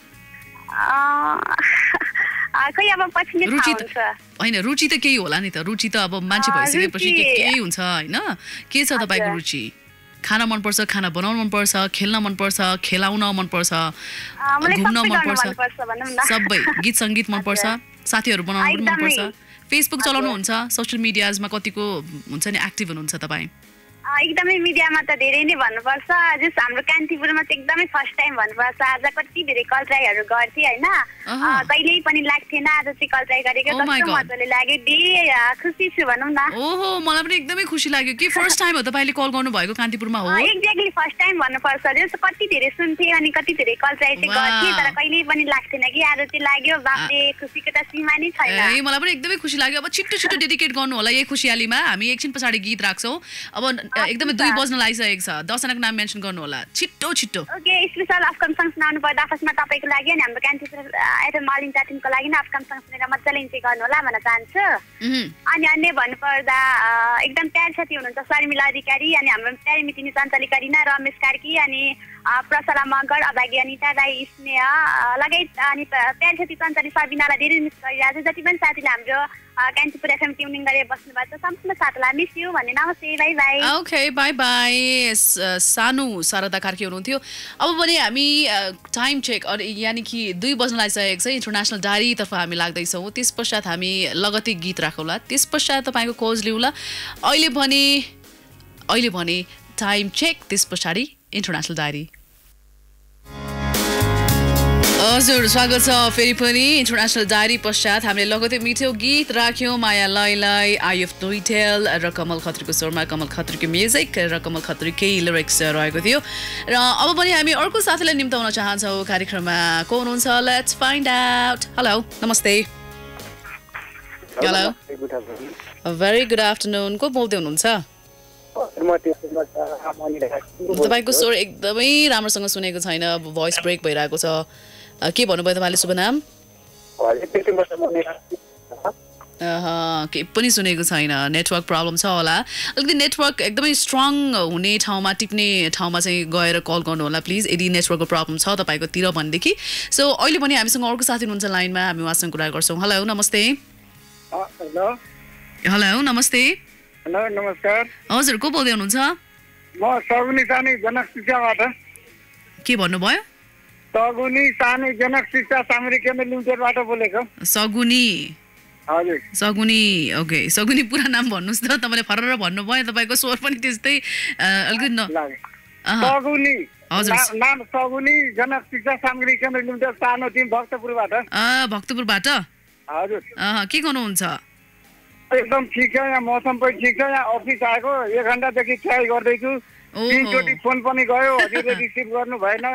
C: खै अब पछि नै
A: रुचि
C: थाहा हुन्छ।
A: होइन रुचि त केही होला नि त, रुचि त अब मान्छे भइसकेपछि के केही हुन्छ होइन? के छ तपाईँको रुचि? खान मनपर्छ, खाना बनाउन मनपर्छ, खेल्न मनपर्छ, खेलाउन मनपर्छ, घुम्न मनपर्छ, सबै गीत सङ्गीत मनपर्छ, साथीहरू बनाउन पनि मनपर्छ, फेसबुक चलाउनुहुन्छ, सोसियल मिडियाजमा कतिको हुन्छ नि एक्टिभ हुनुहुन्छ तपाईँ?
C: एकदमै मिडियामा त धेरै नै भन्नुपर्छ। जस हाम्रो कान्तिपुरमा चाहिँ एकदमै फर्स्ट टाइम भन्नुपर्छ। आज कति धेरै कल ट्राईहरू गर्थेँ होइन, कहिल्यै पनि लाग्थेन। आज चाहिँ कल ट्राई गरेको कस्तो मजाले लाग्यो, धेरै खुसी छु भनौँ न।
A: ओहो मलाई पनि एकदमै खुसी लाग्यो कि फर्स्ट टाइम हो तपाईँले कल गर्नुभएको कान्तिपुरमा हो?
C: एक्ज्याक्टली फर्स्ट टाइम भन्नुपर्छ। जस्तो कति धेरै सुन्थेँ अनि कति धेरै कल ट्राई चाहिँ गर्थेँ, तर कहिल्यै पनि लाग्थेन कि आज चाहिँ लाग्यो। बाफले खुसीको त सीमा नै छैन।
A: ए मलाई पनि एकदमै खुसी लाग्यो। अब छिट्टो छिट्टो डेडिकेट गर्नु होला यही खुसियालीमा। हामी एकछिन पछाडि गीत राख्छौँ। अब एकदमै दुई बज्न लागिसकेको छ, दसजनाको नाम मेन्सन गर्नु होला छिट्टो छिट्टो।
C: ओके, स्पेशल अफकम सङ्ग सुनाउनु पर्दा फर्स्टमा तपाईँको लागि अनि हाम्रो कान्तिपुर एफएम मालिङ टिमको लागि नि अफकम सङ्ग सुनेर मजाले इन्जोय गर्नु होला भन्न चाहन्छु। अनि अन्य भन्नुपर्दा एकदम प्यार साथी हुनुहुन्छ शर्मिला अधिकारी अनि हाम्रो प्यारी मितिनी चञ्चली करिना, रमेश कार्की अनि प्रसला मगर, अभागी अनिता राई, स्नेह लगायत अनि प्यार साथी चञ्चली सबिनालाई धेरै मिस गरिरहेको छ। जति पनि साथीले हाम्रो कान्तिपुर एफएम ट्युनिङ गरेर बस्नु भएको छ सम्पूर्ण साथीलाई मिस यु भन्ने नमस्ते, bye bye.
A: Okay bye bye. सानो शारदा कार्की हुनुहुन्थ्यो। अब पनि हामी टाइम चेक यानि कि दुई बज्न लागिसकेको छ, इन्टरनेसनल डायरीतर्फ हामी लाग्दैछौँ। त्यस पश्चात हामी लगतै गीत राखौँला, त्यस पश्चात तपाईँको खोज लिउँला। अहिले भने अहिले भने टाइम चेक, त्यस पछाडि इन्टरनेसनल डायरी। हजुर स्वागत छ फेरि पनि इन्टरनेसनल डायरी पश्चात। हामीले लगतै मिठो गीत राख्यौँ माया लैलाई, आयुफ टोइटेल र कमल खत्रीको स्वरमा, कमल खत्रीको म्युजिक र कमल खत्रीकै लिरिक्स रहेको थियो। र अब पनि हामी अर्को साथीलाई निम्ताउन चाहन्छौँ कार्यक्रममा। को हुनुहुन्छ? Let's find out. हेलो नमस्ते। Hello very good afternoon. को बोल्दै हुनुहुन्छ? तपाईँको स्वर एकदमै राम्रोसँग सुनेको छैन, भोइस ब्रेक भइरहेको छ। के भन्नुभयो तपाईँले शुभ नाम? केही पनि सुनेको छैन, नेटवर्क प्रब्लम छ होला। अलिकति नेटवर्क एकदमै स्ट्रङ हुने ठाउँमा टिप्ने ठाउँमा चाहिँ गएर कल गर्नु होला प्लिज, यदि नेटवर्कको प्रब्लम छ तपाईँको तिर भनेदेखि। सो अहिले पनि हामीसँग अर्को साथी हुनुहुन्छ लाइनमा, हामी उहाँसँग कुरा गर्छौँ। हेलो नमस्ते।
F: हेलो
A: हेलो नमस्ते।
F: हेलो नमस्कार।
A: हजुर को बोल्दै हुनुहुन्छ?
F: म सगुनी सानी जनक शिक्षाबाट।
A: के भन्नुभयो?
F: सगुनी सानी जनक शिक्षा सामग्री केन्द्र लिमिटेडबाट बोलेको।
A: सगुनी?
F: हजुर
A: सगुनी। ओके सगुनी पुरा नाम भन्नुहोस् त, तपाईँले फरर भन्नुभयो, तपाईँको स्वर पनि त्यस्तै अलिकति न।
F: सगुनी
A: हजुर
F: नाम सगुनी जनक शिक्षा सामग्री केन्द्र लिमिटेड, सानो टिम भक्तपुरबाट।
A: भक्तपुरबाट?
F: हजुर।
A: के गर्नुहुन्छ?
F: एकदम ठिक छ, यहाँ मौसम पनि ठिक छ। यहाँ अफिस आएको एक घन्टादेखि ट्राई गर्दैछु, तीनचोटि फोन पनि गयो, हजुरले रिसिभ गर्नु भएन।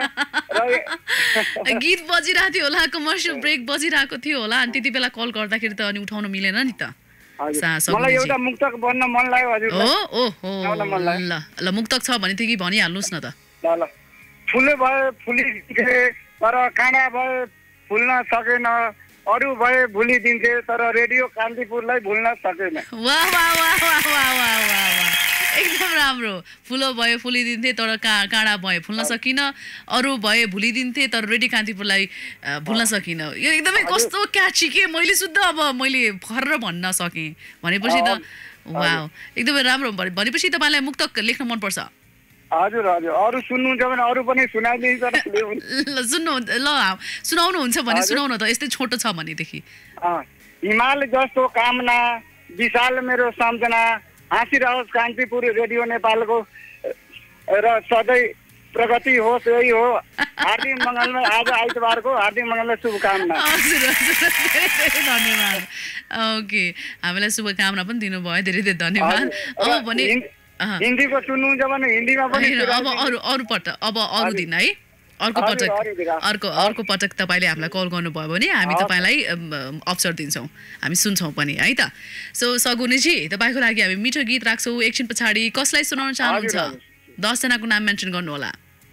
A: गीत बजिरहेको थियो होला, कमर्सियल ब्रेक बजिरहेको थियो होला, अनि त्यति बेला कल गर्दाखेरि त अनि उठाउन मिलेन नि त।
F: मलाई एउटा मुक्तक बन्न मन लाग्यो हजुर।
A: हो ओहो ल ल मुक्तक छ भने कि भनिहाल्नुहोस् न त।
F: ल ल फुले भए फुलिदिन्थे तर काँडा भए फुल्न सकेन, अरू भए भुलिदिन्थे तर रेडियो कान्तिपुरलाई भुल्न सकेन।
A: वाह वाह वाह वाह वाह वाह वाह, एकदम राम्रो। फुलो भए फुलिदिन्थे तर का काँडा भए फुल्न सकिन, अरू भए भुलिदिन्थे तर रेडियो कान्तिपुरलाई भुल्न सकिन। यो एकदमै कस्तो क्याची के, मैले शुद्ध अब मैले फर्र भन्न सकेँ भनेपछि त वाह एकदमै राम्रो। भनेपछि तपाईँलाई मुक्तक लेख्न मनपर्छ?
F: हजुर हजुर अरू सुन्नुहुन्छ भने अरू पनि सुनाइदिन्छ
A: ल सुन्नु ल सुनाउनुहुन्छ भने सुनाउन त यस्तै छोटो छ भनेदेखि
F: हिमाल जस्तो कामना विशाल मेरो सम्झना हाँसिरहोस् कान्तिपुर रेडियो नेपालको र सधैँ प्रगति होस् यही हो हार्दिक मङ्गलमय आज आइतबारको हार्दिक मङ्गलमय शुभकामना
A: हजुर हजुर धेरै धन्यवाद ओके हामीलाई शुभकामना पनि दिनुभयो धेरै धेरै धन्यवाद अब भने
F: हिन्दीको सुन्नुहुन्छ भने हिन्दीमा पनि
A: अब अरू अरू पटक अब अरू दिन है अर्को पटक अर्को अर्को पटक तपाईँले हामीलाई कल गर्नुभयो भने हामी तपाईँलाई अवसर दिन्छौँ हामी सुन्छौँ पनि है त सो सगुनीजी तपाईँको लागि हामी मिठो गीत राख्छौँ एकछिन पछाडि कसलाई सुनाउन चाहनुहुन्छ दसजनाको नाम मेन्सन गर्नु होला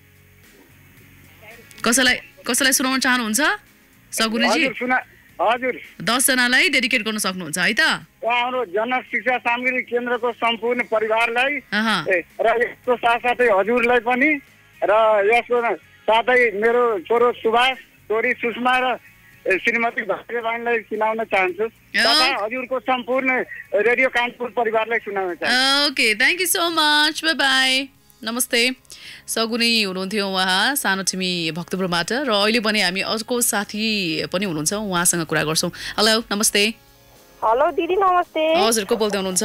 A: कसैलाई कसैलाई सुनाउन चाहनुहुन्छ सगुनीजी
F: हजुर
A: दसजनालाई डेडिकेट गर्न सक्नुहुन्छ है त
F: हाम्रो जनक शिक्षा सामग्री केन्द्रको सम्पूर्ण परिवारलाई र यसको साथसाथै हजुरलाई पनि र यसको साथै मेरो छोरो सुभाष छोरी सुषमा र श्रीमती भाइलाई सुनाउन चाहन्छु तथा हजुरको सम्पूर्ण रेडियो कानपुर परिवारलाई सुनाउन चाहन्छु
A: okay thank you so much bye bye नमस्ते सगुनी हुनुहुन्थ्यो उहाँ सानो छिमी भक्तपुरबाट र अहिले पनि हामी अर्को साथी पनि हुनुहुन्छ उहाँसँग कुरा गर्छौँ हेलो नमस्ते
C: हेलो दिदी नमस्ते
A: हजुर को बोल्दै हुनुहुन्छ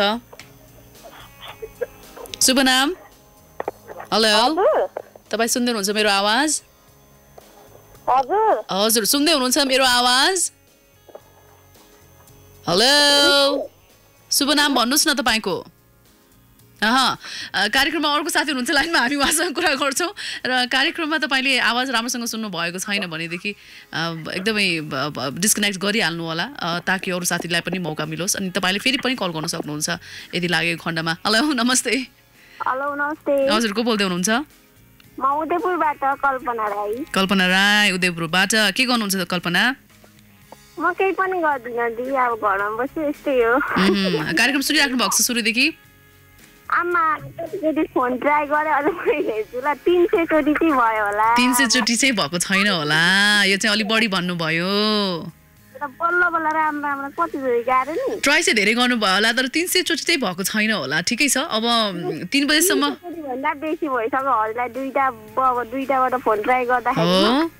A: शुभ नाम हेलो तपाईँ सुन्दै हुनुहुन्छ मेरो आवाज
C: हजुर
A: हजुर सुन्दै हुनुहुन्छ मेरो आवाज हेलो शुभ नाम भन्नुहोस् न तपाईँको कार्यक्रममा अर्को साथी हुनुहुन्छ लाइनमा हामी उहाँसँग कुरा गर्छौँ र कार्यक्रममा तपाईँले आवाज राम्रोसँग सुन्नु भएको छैन भनेदेखि एकदमै डिस्कनेक्ट गरिहाल्नु होला ताकि अरू साथीलाई पनि मौका मिलोस् अनि तपाईँले फेरि पनि कल गर्न सक्नुहुन्छ यदि लागेको खण्डमा हेलो नमस्ते
C: हेलो नमस्ते
A: हजुर को बोल्दै हुनुहुन्छ
C: म उदयपुरबाट कल्पना राई
A: कल्पना राई उदयपुरबाट के गर्नुहुन्छ कल्पना
C: म केही पनि गर्दिनँ दिदी अब घरमा बस्छु यस्तै हो
A: कार्यक्रम सुनिराख्नु भएको छ सुरुदेखि
C: आमा यदि फोन ट्राई गरे अझ मैले ल तीन सय चोटि चाहिँ भयो होला
A: तीन सय चोटि चाहिँ भएको छैन होला यो चाहिँ अलि बढी भन्नुभयो
C: बल्ल बल्ल राम्रो राम्रो कति जोडी गाह्रो नि
A: ट्राई चाहिँ धेरै गर्नुभयो होला तर तीन सय चोटि चाहिँ भएको छैन होला ठिकै छ अब तीन बजेसम्म
C: भन्दा बेसी भइसक्यो हजुरलाई दुईटा अब दुईटाबाट फोन ट्राई गर्दाखेरि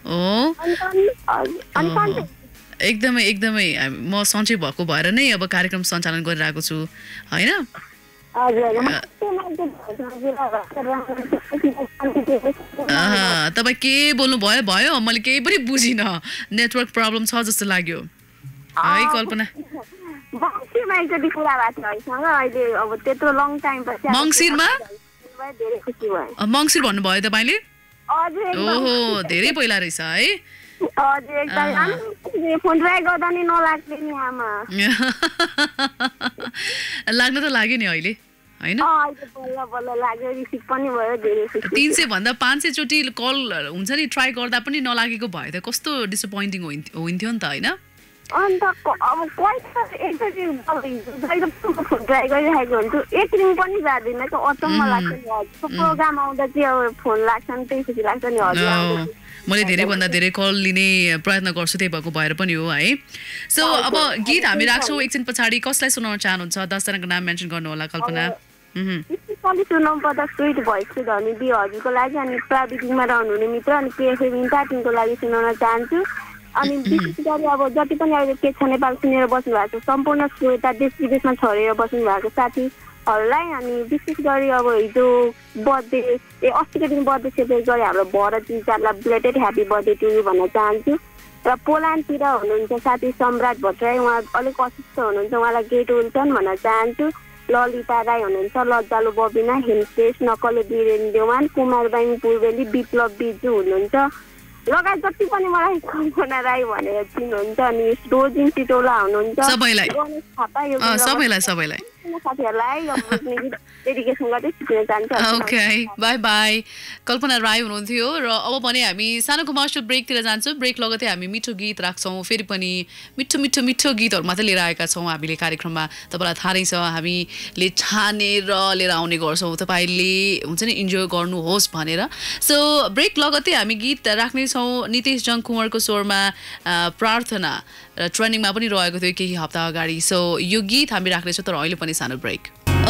A: एकदमै एकदमै म सन्चै भएको भएर नै अब कार्यक्रम सञ्चालन गरिरहेको छु होइन तपाईँ के बोल्नु भयो भयो मैले केही पनि बुझिनँ नेटवर्क प्रब्लम छ जस्तो लाग्यो है कल्पना मङ्सिरमा मङ्सिर भन्नुभयो तपाईँले ओहो धेरै पहिला रहेछ है लाग्न त लाग्यो नि अहिले होइन तीन सय भन्दा पाँच सय चोटि कल हुन्छ नि ट्राई गर्दा पनि नलागेको भयो त कस्तो डिसपोइन्टिङ हुन्थ्यो नि त होइन
C: अन्त अब एकचोटि ट्राई गरिरहेको हुन्छु एक रिङ पनि जाँदैन कि अचम्म लाग्छ नि हजुरको प्रोग्राम आउँदा चाहिँ अब फोन लाग्छ नि त्यही खुसी लाग्छ नि हजुर
A: मैले धेरैभन्दा धेरै कल लिने प्रयत्न गर्छु त्यही भएको भएर पनि हो है सो अब गीत हामी राख्छौँ एकछिन पछाडि कसलाई सुनाउन चाहनुहुन्छ दसजनाको नाम मेन्सन गर्नु होला कल्पना
C: सुनाउनु पर्दा स्विट भोइसको धनी दियो हजुरको लागि अनि प्राविधिकमा रहनुहुने मित्र अनि केएफएम इन्टारटिङको लागि सुनाउन चाहन्छु अनि विशेष गरी अब जति पनि अहिले के छ नेपाल सुनेर बस्नु भएको छ सम्पूर्ण श्रोता देश विदेशमा छरेर बस्नु भएको साथीहरूलाई अनि विशेष गरी अब हिजो बर्थडे ए अस्तिको दिन बर्थडे सेलिब्रेट गरे हाम्रो भरत जिजालाई belated happy birthday to you भन्न चाहन्छु र पोल्यान्डतिर हुनुहुन्छ साथी सम्राट भट्टराई उहाँ अलिक अस्वस्थ हुनुहुन्छ उहाँलाई गेट विल्सन भन्न चाहन्छु ललिता राई हुनुहुन्छ लज्जालु बबिना हेमश्रेष्ठ नकले वीरेन देवान कुमारबाई पूर्वेली विप्लव बिजु हुनुहुन्छ लगायत जति पनि मलाई कल्पना राई भनेर चिन्नुहुन्छ अनि रोजिन टिटोला हुनुहुन्छ
A: सबैलाई
C: गणेश थापा यो
A: सबैलाई सबैलाई
C: साथीहरूलाई डेडिकेसन गर्दै सिक्न चाहन्छु
A: okay bye bye Kalpana Rai हुनुहुन्थ्यो र अब भने हामी सानो कमर्सियल ब्रेकतिर जान्छौँ ब्रेक लगतै हामी मिठो गीत राख्छौँ फेरि पनि मिठो मिठो मिठो गीतहरू मात्रै लिएर आएका छौँ हामीले कार्यक्रममा तपाईँलाई थाहा नै छ हामीले छानेर लिएर आउने गर्छौँ तपाईँले हुन्छ नि इन्जोय गर्नुहोस् भनेर सो ब्रेक लगतै हामी गीत राख्नेछौँ नितेश जङ कुँवरको स्वरमा प्रार्थना र ट्रेनिङमा पनि रहेको थियो केही हप्ता अगाडि सो यो गीत हामी राख्नेछौँ तर अहिले पनि सानो ब्रेक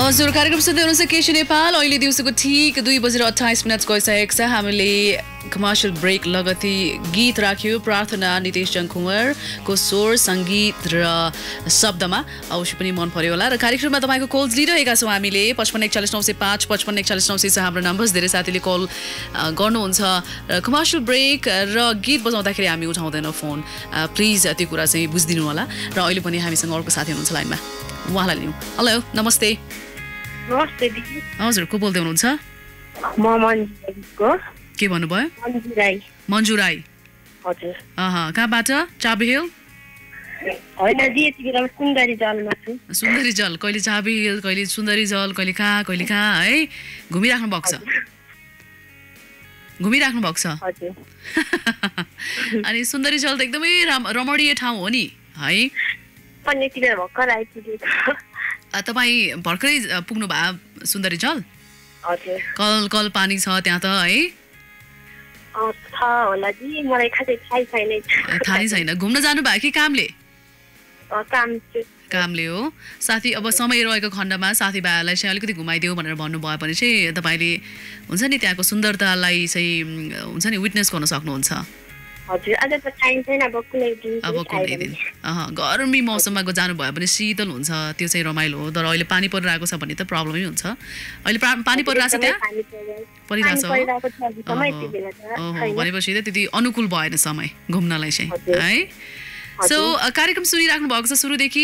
A: हजुर कार्यक्रम सुन्दै हुनुहुन्छ केसी नेपाल अहिले दिउँसोको ठिक दुई बजेर अट्ठाइस मिनट गइसकेको छ हामीले कमर्सियल ब्रेक लगती गीत राख्यो प्रार्थना नितेश जङखुमरको स्वर सङ्गीत र शब्दमा अवश्य पनि मन पर्यो होला र कार्यक्रममा तपाईँको कल्स लिइरहेका छौँ हामीले पचपन्न एकचालिस नौ सय पाँच पचपन्न एकचालिस नौ सय छ हाम्रो नम्बर्स धेरै साथीले कल गर्नुहुन्छ र कमर्सियल ब्रेक र गीत बजाउँदाखेरि हामी उठाउँदैनौँ फोन प्लिज त्यो कुरा चाहिँ बुझिदिनु होला र अहिले पनि हामीसँग अर्को साथी हुनुहुन्छ लाइनमा उहाँलाई लिउँ हेलो नमस्ते
G: नमस्ते दिदी
A: हजुर को बोल्दै हुनुहुन्छ
G: म मन्जु
A: के भन्नुभयो
G: मन्जु राई
A: मन्जु राई
G: हजुर
A: अह कहाँबाट चाबी हिल
G: होइन जी यति बेला सुन्दरी जलमा छु
A: सुन्दरी जल कहिले चाबी हिल कहिले सुन्दरी जल कहिले कहाँ कहिले कहाँ है घुमिराख्नु भएको छ घुमिराख्नु भएको छ
G: हजुर
A: अनि सुन्दरी जल त एकदमै रमणीय ठाउँ हो नि है
G: पनि यति बेला भर्खर आइपुगेको
A: तपाईँ भर्खरै पुग्नु भयो सुन्दरी जल
G: हजुर
A: कल कल पानी छ त्यहाँ त है
G: छ होला जी मलाई खासै थाहै छैन
A: थाहै छैन घुम्न जानु भयो कि कामले
G: काम
A: कामले हो साथी अब समय रहेको खण्डमा साथीभाइहरूलाई चाहिँ अलिकति घुमाइदेऊ भनेर भन्नुभयो भने चाहिँ तपाईँले हुन्छ नि त्यहाँको सुन्दरतालाई चाहिँ हुन्छ नि विटनेस गर्न सक्नुहुन्छ
G: हजुर आज त टाइम छैन अब कुनै दिन
A: अब कुनै दिन अह गर्मी मौसममा जानुभयो भने शीतल हुन्छ त्यो चाहिँ रमाइलो हो तर अहिले पानी परिरहेको छ भने त प्रब्लमै हुन्छ अहिले पानी परिरहेको छ त्यहाँ परिरहेको छ ओहो भनेपछि त त्यति अनुकूल भएन समय घुम्नलाई चाहिँ है सो कार्यक्रम सुनिराख्नु भएको छ सुरुदेखि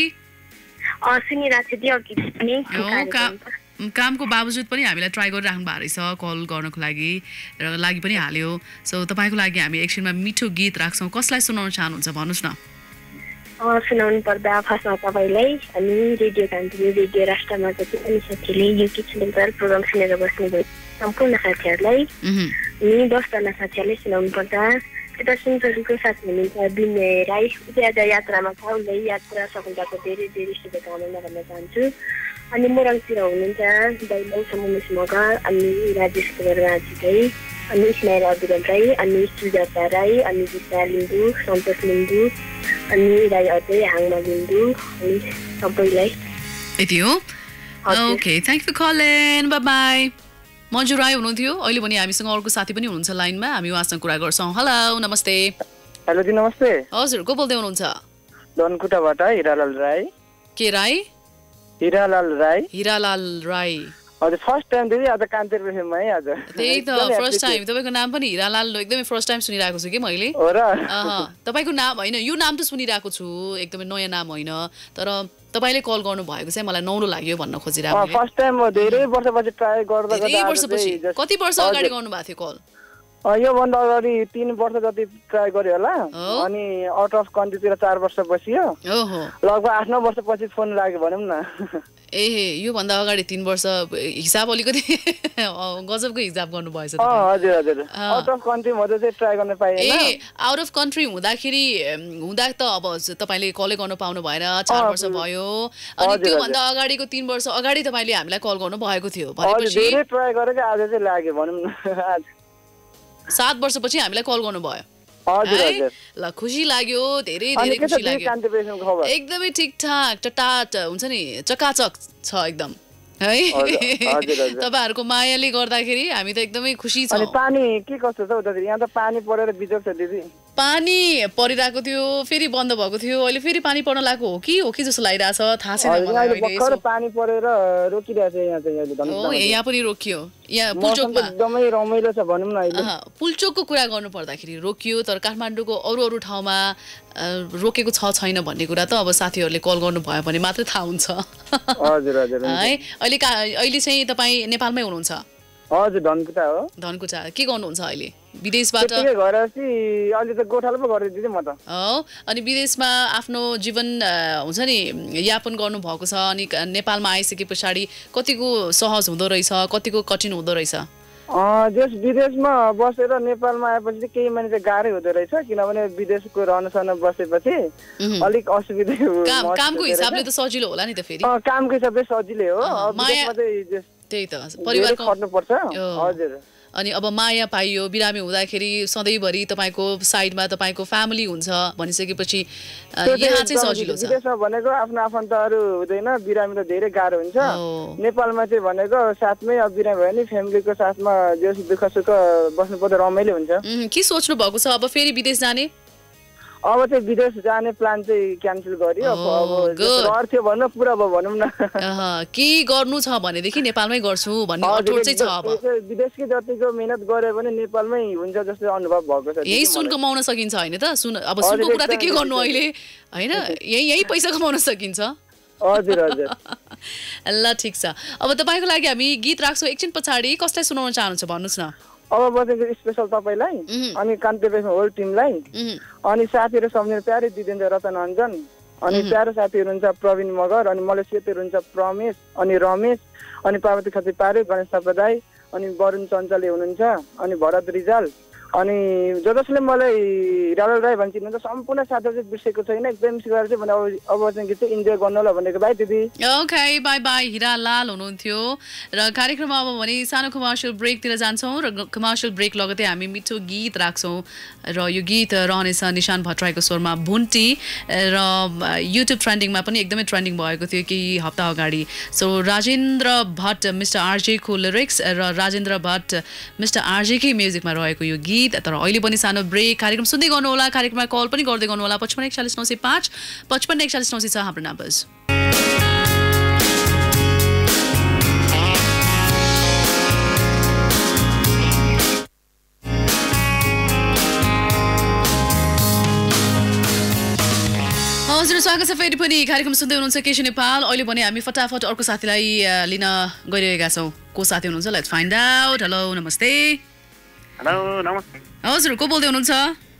A: कामको बावजुद पनि हामीलाई ट्राई गरिराख्नु भएको रहेछ कल गर्नको लागि र लागि पनि हाल्यो सो तपाईँको लागि हामी एकछिनमा मिठो गीत राख्छौँ कसलाई सुनाउन चाहनुहुन्छ भन्नुहोस् न
G: सुनाउनु पर्दा फर्स्टमा तपाईँलाई अनि रेडियो कान्तिनी रेडियो राष्ट्रमा जति पनि साथीले यो किचन प्रोग्राम सुनेर बस्नुभयो सम्पूर्ण साथीहरूलाई अनि दसजना साथीहरूले सुनाउनु पर्दा यता सुनचरीको साथी हुनुहुन्छ विनय राई उहाँ आज यात्रामा छ उसले यात्रा सफलताको धेरै धेरै शुभकामना भन्न चाहन्छु अनि मोरङतिर हुनुहुन्छ दैलो समुनेश मगर अनि राजेश कुमार राजीकै अनि इस्माइल अविरल राई अनि सुजाता राई अनि गीता लिम्बू सन्तोष लिम्बू अनि राई अझै हाङमा लिम्बू अनि सबैलाई
A: यति हो okay thank you for calling bye bye Manju Rai हुनुहुन्थ्यो अहिले पनि हामीसँग अर्को साथी पनि हुनुहुन्छ लाइनमा हामी उहाँसँग कुरा गर्छौँ हेलो नमस्ते
H: हेलो जी नमस्ते
A: हजुर को बोल्दै हुनुहुन्छ
H: धनकुटाबाट हिरालाल राई
A: के राई
H: हिरालाल राई
A: हिरालाल राई
H: हजुर फर्स्ट टाइम दिदी आज कान्तिर रेफमा है आज
A: त्यही त फर्स्ट टाइम तपाईँको नाम पनि हिरालाल एकदमै फर्स्ट टाइम सुनिरहेको छु कि मैले
H: हो र
A: तपाईँको नाम होइन यो नाम त सुनिरहेको छु एकदमै नयाँ नाम होइन तर तपाईँले कल गर्नु भएको चाहिँ मलाई नौलो लाग्यो भन्न खोजिरहेको
H: फर्स्ट टाइम हो धेरै वर्षपछि ट्राई गर्दा
A: धेरै वर्षपछि कति वर्ष अगाडि गर्नु भएको थियो कल
H: योभन्दा अगाडि तीन वर्ष जति ट्राई गर्यो होला अनि आउट अफ कन्ट्रीतिर चार वर्ष बसियो लगभग आठ नौ वर्षपछि फोन लाग्यो भनौँ न
A: ए योभन्दा अगाडि तीन वर्ष हिसाब अलिकति गजबको हिसाब गर्नु भएछ
H: हजुर हजुर आउट अफ कन्ट्री हुँदा चाहिँ ट्राई गर्न पाएन
A: ए आउट अफ कन्ट्री हुँदाखेरि हुँदा त अब तपाईँले कलै गर्नु पाउनु भएन चार वर्ष भयो अनि त्योभन्दा अगाडिको तीन वर्ष अगाडि तपाईँले हामीलाई कल गर्नु भएको थियो
H: भनेपछि धेरै ट्राई गरेको आज चाहिँ लाग्यो भनौँ न आज
A: सात वर्षपछि हामीलाई कल गर्नुभयो
H: हजुर हजुर
A: ल खुसी लाग्यो धेरै धेरै खुसी लाग्यो एकदमै ठिकठाक टटाट हुन्छ नि चकाचक छ एकदम है तपाईँहरूको मायाले गर्दाखेरि हामी त एकदमै खुसी छौँ
H: पानी के कस्तो छ उतातिर यहाँ त पानी परेर बिजोग छ दिदी
A: पानी परिरहेको थियो फेरि बन्द भएको थियो अहिले फेरि पानी पर्न लागेको हो कि हो कि जस्तो लागिरहेछ थाहा छैन
H: मलाई भर्खर पानी परेर रोकिरहेछ यहाँ चाहिँ
A: हो यहाँ पनि रोकियो यहाँ पुल्चोकमा
H: एकदमै रमाइलो छ भनौँ न अहिले
A: पुल्चोकको कुरा गर्नु पर्दाखेरि रोकियो तर काठमाडौँको अरू अरू ठाउँमा रोकेको छ छैन भन्ने कुरा त अब साथीहरूले कल गर्नु भयो भने मात्रै थाहा हुन्छ
H: हजुर हजुर
A: है अहिले अहिले चाहिँ तपाईँ नेपालमै हुनुहुन्छ
H: हजुर धनकुटा हो
A: धनकुटा के गर्नुहुन्छ अहिले विदेशबाट
H: अहिले त गोठालो पो गर्दै दिदी म त
A: हो अनि विदेशमा आफ्नो जीवन हुन्छ नि यापन गर्नु भएको छ अनि नेपालमा आइसके पछाडि कतिको सहज हुँदो रहेछ कतिको कठिन हुँदो रहेछ
H: जस विदेशमा बसेर नेपालमा आएपछि चाहिँ केही मान्छे गाह्रै हुँदो रहेछ किनभने विदेशको रहनसहन बसेपछि अलिक असुविधा
A: कामको हिसाबले त सजिलो होला नि त फेरि
H: कामको हिसाबले सजिलै हो
A: त्यही त परिवारको
H: खट्नुपर्छ हजुर
A: अनि अब माया पाइयो बिरामी हुँदाखेरि सधैँभरि तपाईँको साइडमा तपाईँको फ्यामिली हुन्छ भनिसकेपछि यहाँ चाहिँ सजिलो छ।
H: विदेशमा भनेको आफ्नो आफन्तहरू हुँदैन, बिरामी त धेरै गाह्रो हुन्छ। नेपालमा चाहिँ भनेको साथमै अब बिरामी भयो भने फ्यामिलीको साथमा जे दुःख सुख बस्नु पर्दा रमाइलो हुन्छ।
A: के सोच्नु भएको छ अब फेरि विदेश जाने?
H: अब चाहिँ विदेश जाने प्लान चाहिँ क्यान्सल गरियो। अब घर थियो भन्न पुरा भयो भनौँ न।
A: के गर्नु छ भनेदेखि नेपालमै गर्छु भन्ने अटोट चाहिँ छ। अब
H: विदेशकै जतिको मेहनत गरे भने नेपालमै हुन्छ जस्तो अनुभव भएको छ।
A: यही सुन कमाउन सकिन्छ होइन त? सुन अब सुनको कुरा त के गर्नु अहिले होइन, यही यही पैसा कमाउन सकिन्छ।
H: हजुर हजुर।
A: ल ठिक छ, अब तपाईँको लागि हामी गीत राख्छौँ एकछिन पछाडि। कसलाई सुनाउन चाहनुहुन्छ भन्नुहोस् न।
H: अब बसेको स्पेसल तपाईँलाई अनि कान्तिपेशमा होल टिमलाई अनि साथीहरू सम्झेर प्यारे दिदिन्छ रतन अञ्जन अनि प्यारो साथीहरू हुन्छ प्रवीण मगर अनि मलेसियातिर हुन्छ प्रमेश अनि रमेश अनि पार्वती खत्री पारे गणेश सम्प्रदाय अनि वरुण चञ्चले हुनुहुन्छ अनि भरत रिजाल अनि जो जसले मलाई हिरालाल राई भन्छ चिन्नुहुन्छ सम्पूर्ण साथीहरू चाहिँ बिर्सेको छैन। एकदम सिकाएर चाहिँ भने अब चाहिँ गीत चाहिँ इन्जोय गर्नु होला भनेको। बाई दिदी।
A: Okay bye by. हिरालाल हुनुहुन्थ्यो र कार्यक्रममा अब भने सानो कमर्सियल ब्रेकतिर जान्छौँ र कमर्सियल ब्रेक लगतै हामी मिठो गीत राख्छौँ र यो गीत रहनेछ निशान भट्टराईको स्वरमा भुन्टी र युट्युब ट्रेन्डिङमा पनि एकदमै ट्रेन्डिङ भएको थियो केही हप्ता अगाडि। सो राजेन्द्र भट्ट मिस्टर आरजेको लिरिक्स र राजेन्द्र भट्ट मिस्टर आरजेकै म्युजिकमा रहेको यो गीत। तर अहिले पनि सानो ब्रेक। कार्यक्रम सुन्दै गर्नु होला, कार्यक्रममा कल पनि गर्दै गर्नु होला। पचपन्न एकचालिस नौ सय पाँच पचपन्न एकचालिस नौ सय छ हाम्रो नम्बर्स। हजुर स्वागत छ फेरि पनि। कार्यक्रम सुन्दै हुनुहुन्छ केसी नेपाल। अहिले भने हामी फटाफट अर्को साथीलाई लिन गइरहेका छौँ। को साथी हुनुहुन्छ लेट्स फाइन्ड आउट। हेलो नमस्ते।
I: हेलो नमस्ते।
A: हजुर को बोल्दै हुनुहुन्छ?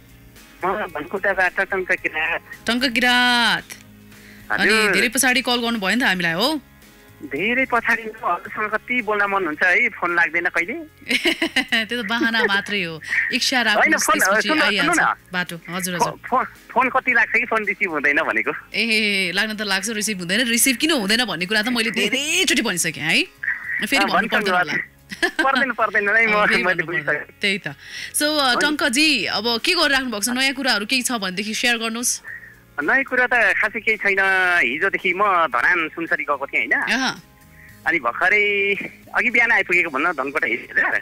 A: टङ्क किरात। अनि धेरै पछाडि कल गर्नु भयो नि त हामीलाई हो?
I: धेरै पछाडि हजुरसँग कति बोल्न मन हुन्छ है, फोन लाग्दैन कहिले।
A: त्यो त बहाना मात्रै हो, इच्छा राख्नुहोस् त्यसपछि आइहाल्छ बाटो। हजुर हजुर।
I: फोन कति लाग्छ कि फोन रिसिभ हुँदैन भनेको?
A: ए लाग्न त लाग्छ, रिसिभ हुँदैन। रिसिभ किन हुँदैन भन्ने कुरा त मैले धेरैचोटि भनिसकेँ है, फेरि भन्नु पर्दैन होला।
I: पर्दैन पर्दैन नै मैले बुझिसकेँ।
A: त्यही त। सो टङ्कजी अब के गरिराख्नु भएको छ? नयाँ कुराहरू केही छ भनेदेखि सेयर गर्नुहोस्।
I: नयाँ कुरा त खासै केही छैन। हिजोदेखि म धरान सुनसरी गएको थिएँ होइन, अनि भर्खरै अघि बिहान आइपुगेको भन्न धनकोटा हिँडेर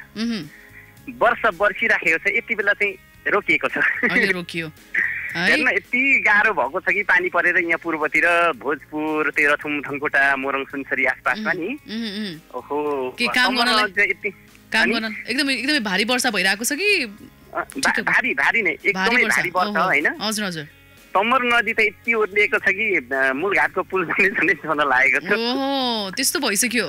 I: वर्ष बर्सिराखेको छ, यति बेला चाहिँ रोकिएको छ।
A: रोकियो
I: हेर्न यति गाह्रो भएको छ कि पानी परेर यहाँ पूर्वतिर भोजपुर तेह्रथुम धनकोटा मोरङ सुनसरी आसपासमा नि ओहो
A: के काम गर्नलाई काम गर्न एकदमै एकदमै भारी वर्षा भइरहेको छ कि?
I: भारी भारी नै एकदमै भारी वर्षा होइन।
A: हजुर हजुर।
I: तम्मर नदी त यति ओर्लिएको छ कि मूलघाटको पुल पनि छन लागेको छ।
A: ओहो त्यस्तो भइसक्यो।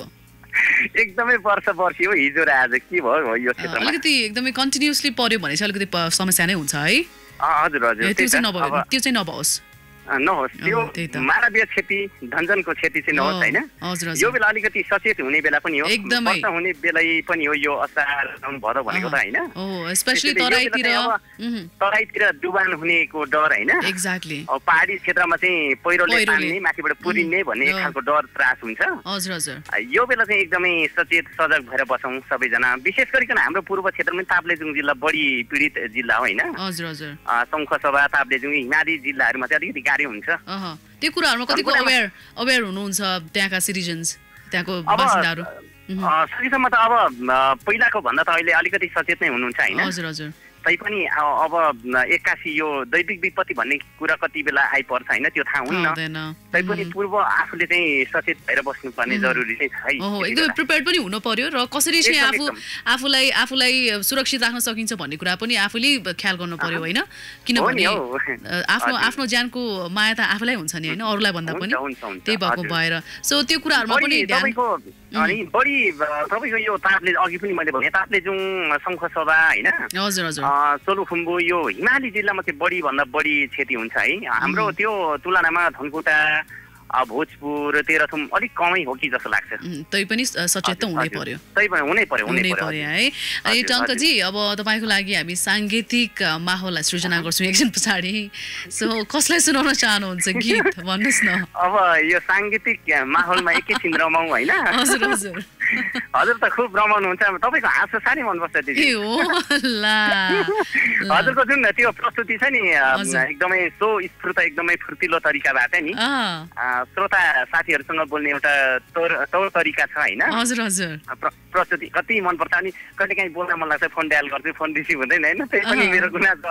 I: एकदमै वर्षा बर्सियो हिजो र आज। के भयो यो क्षेत्रमा
A: अलिकति एकदमै कन्टिन्युअसली पर्यो भने चाहिँ अलिकति समस्या नै हुन्छ है।
I: हजुर हजुर।
A: त्यो चाहिँ नभयो, त्यो चाहिँ नभओस्
I: नहोस्। त्यो मानवीय क्षति धनजनको क्षति चाहिँ नहोस् होइन। यो बेला अलिकति सचेत हुने बेला पनि हो, वर्षा हुने बेला पनि हो। यो असार साउन भदौ भनेको त होइन,
A: स्पेशली तराईतिर
I: तराईतिर डुबान हुनेको डर होइन।
A: एक्ज्याक्टली।
I: अब पहाडी क्षेत्रमा चाहिँ पहिरोले तान्ने माथिबाट पुरिने भन्ने एक खालको डर त्रास हुन्छ।
A: हजुर हजुर।
I: यो बेला चाहिँ एकदमै सचेत सजग भएर बसौँ सबैजना। विशेष गरिकन हाम्रो पूर्व क्षेत्रमा ताप्लेजुङ जिल्ला बढी पीडित जिल्ला हो होइन।
A: हजुर हजुर।
I: शङ्खसभा ताप्लेजुङ हिमाली जिल्लाहरूमा चाहिँ अलिकति हुन्छ।
A: त्यो कुराहरुमा कतिको अवेयर अवेयर हुनुहुन्छ त्यहाँका सिटिजन्स, त्यहाँको बासिन्दाहरू?
I: सकेसम्म त अब पहिलाको भन्दा त अहिले अलिकति सचेत नै हुनुहुन्छ होइन।
A: हजुर हजुर।
I: तैपनि अब एक्कासी यो दैविक विपत्ति भन्ने कुरा कति बेला आइपर्छ होइन, त्यो थाहा हुन्न। तैपनि पूर्व आफूले चाहिँ सचेत भएर बस्नुपर्ने जरुरी चाहिँ छ है।
A: एकदमै प्रिपेयर्ड पनि हुनु पर्यो र कसरी चाहिँ आफू आफूलाई आफूलाई सुरक्षित राख्न सकिन्छ भन्ने कुरा पनि आफूले ख्याल गर्नु पर्यो होइन। किनभने आफ्नो आफ्नो ज्यानको माया त आफूलाई हुन्छ नि होइन, अरूलाई भन्दा पनि। त्यही भएको भएर सो त्यो कुराहरूमा पनि
I: अनि बढी तपाईँको यो ताप्ले अघि पनि मैले भने ताप्लेजुङ शङ्खसभा होइन,
A: हजुर हजुर,
I: सोलुखुम्बु यो हिमाली जिल्लामा चाहिँ बढी भन्दा बढी क्षति हुन्छ है। हाम्रो त्यो तुलनामा धनकुटा भोजपुर तेह्रथुम अलिक कमै हो कि जस्तो लाग्छ।
A: तै पनि सचेत त हुनै पर्यो।
I: तै पनि हुनै पर्यो हुनै
A: पर्यो है। अनि टङ्कजी अब तपाईँको लागि हामी साङ्गीतिक माहौललाई सृजना गर्छौँ एकछिन पछाडि। सो कसलाई सुनाउन चाहनुहुन्छ गीत भन्नुहोस् न।
I: अब यो साङ्गीतिक माहौलमा एकैछिन रमाउँ होइन।
A: हजुर हजुर।
I: हजुर त खुब रमाउनुहुन्छ तपाईँको हाँसो साह्रै मनपर्छ दिदी हजुरको जुन त्यो प्रस्तुति छ नि एकदमै सो स्फूर्त एकदमै फुर्तिलो तरिकाबाट नि श्रोता साथीहरूसँग बोल्ने एउटा तौर तौर तरिका छ होइन
A: हजुर हजुर
I: प्रस्तुति कति मनपर्छ अनि कहिले काहीँ बोल्न मन लाग्छ फोन डायल गर्छु फोन रिसिभ हुँदैन होइन त्यही पनि मेरो गुनाह छ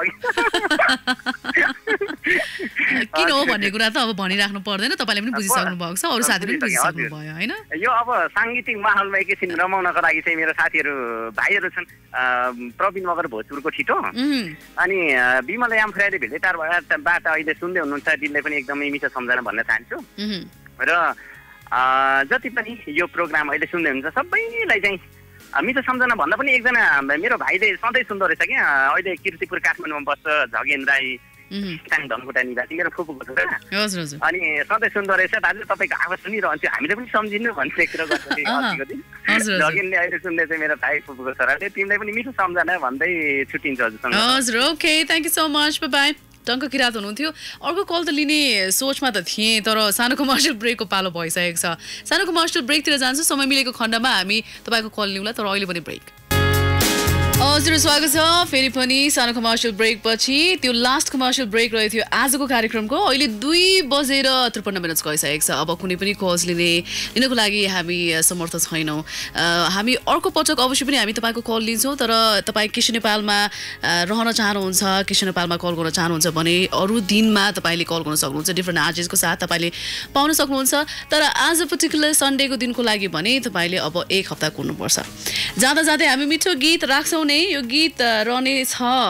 A: किन हो भन्ने कुरा त अब भनिराख्नु पर्दैन तपाईँले पनि बुझिसक्नु भएको छ अरू साथीले पनि बुझिसक्नु भयो होइन
I: यो अब साङ्गीतिक माहौलमा एकैछिन रमाउनको लागि चाहिँ मेरो साथीहरू भाइहरू छन् प्रवीण मगर भोजपुरको छिटो अनि विमल यामफ्राले भेलेटारबाट अहिले सुन्दै हुनुहुन्छ दिनलाई पनि एकदमै मिठो सम्झना भन्न चाहन्छु र जति पनि यो प्रोग्राम अहिले सुन्दै हुनुहुन्छ सबैलाई चाहिँ मिठो सम्झना भन्दा पनि एकजना मेरो भाइले सधैँ सुन्दो रहेछ क्या अहिले किर्तिपुर काठमाडौँमा बस्छ झगेन राई धनकुटा निवासी मेरो फुपूको छोरा अनि सधैँ सुन्दो रहेछ दाजु तपाईँको आवाज सुनिरहन्छु हामीले पनि सम्झिनु भन्ने कुरा गर्छ झगेनले अहिले सुन्दै चाहिँ मेरो भाइ फुपूको छोराले तिमीलाई पनि मिठो सम्झना भन्दै छुट्टिन्छ हजुरसँग
A: हजुर okay thank you so much bye bye Tanka Kirat हुनुहुन्थ्यो अर्को कल त लिने सोचमा त थिएँ तर सानो कमर्सियल ब्रेकको पालो भइसकेको छ सानो कमर्सियल ब्रेकतिर जान्छु समय मिलेको खण्डमा हामी तपाईँको कल लिउँला तर अहिले पनि ब्रेक हजुर स्वागत छ फेरि पनि सानो कमर्सियल ब्रेक पछि त्यो लास्ट कमर्सियल ब्रेक रहेको थियो आजको कार्यक्रमको अहिले दुई बजेर त्रिपन्न मिनट गइसकेको छ अब कुनै पनि कल्स लिने लिनको लागि हामी समर्थ छैनौँ हामी अर्को पटक अवश्य पनि हामी तपाईँको कल लिन्छौँ तर तपाईँ कृषि नेपालमा रहन चाहनुहुन्छ कृषि नेपालमा कल गर्न चाहनुहुन्छ भने अरू दिनमा तपाईँले कल गर्न सक्नुहुन्छ डिफ्रेन्ट आर्जेसको साथ तपाईँले पाउन सक्नुहुन्छ तर आज पर्टिकुलर सन्डेको दिनको लागि भने तपाईँले अब एक हप्ता कुर्नुपर्छ जाँदा जाँदै हामी मिठो गीत राख्छौँ नै यो गीत रहनेछ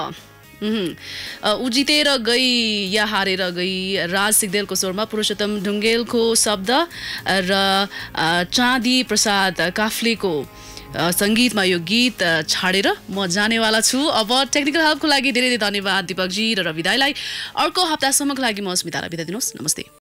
A: ऊ जितेर गई या हारेर गई राज सिग्देलको स्वरमा पुरुषोत्तम ढुङ्गेलको शब्द र चाँदी प्रसाद काफ्लेको सङ्गीतमा यो गीत छाडेर म जानेवाला छु अब टेक्निकल हेल्पको लागि धेरै धेरै धन्यवाद दिपकजी र रवि दाईलाई अर्को हप्तासम्मको लागि म स्मितालाई बिदा दिनुहोस् नमस्ते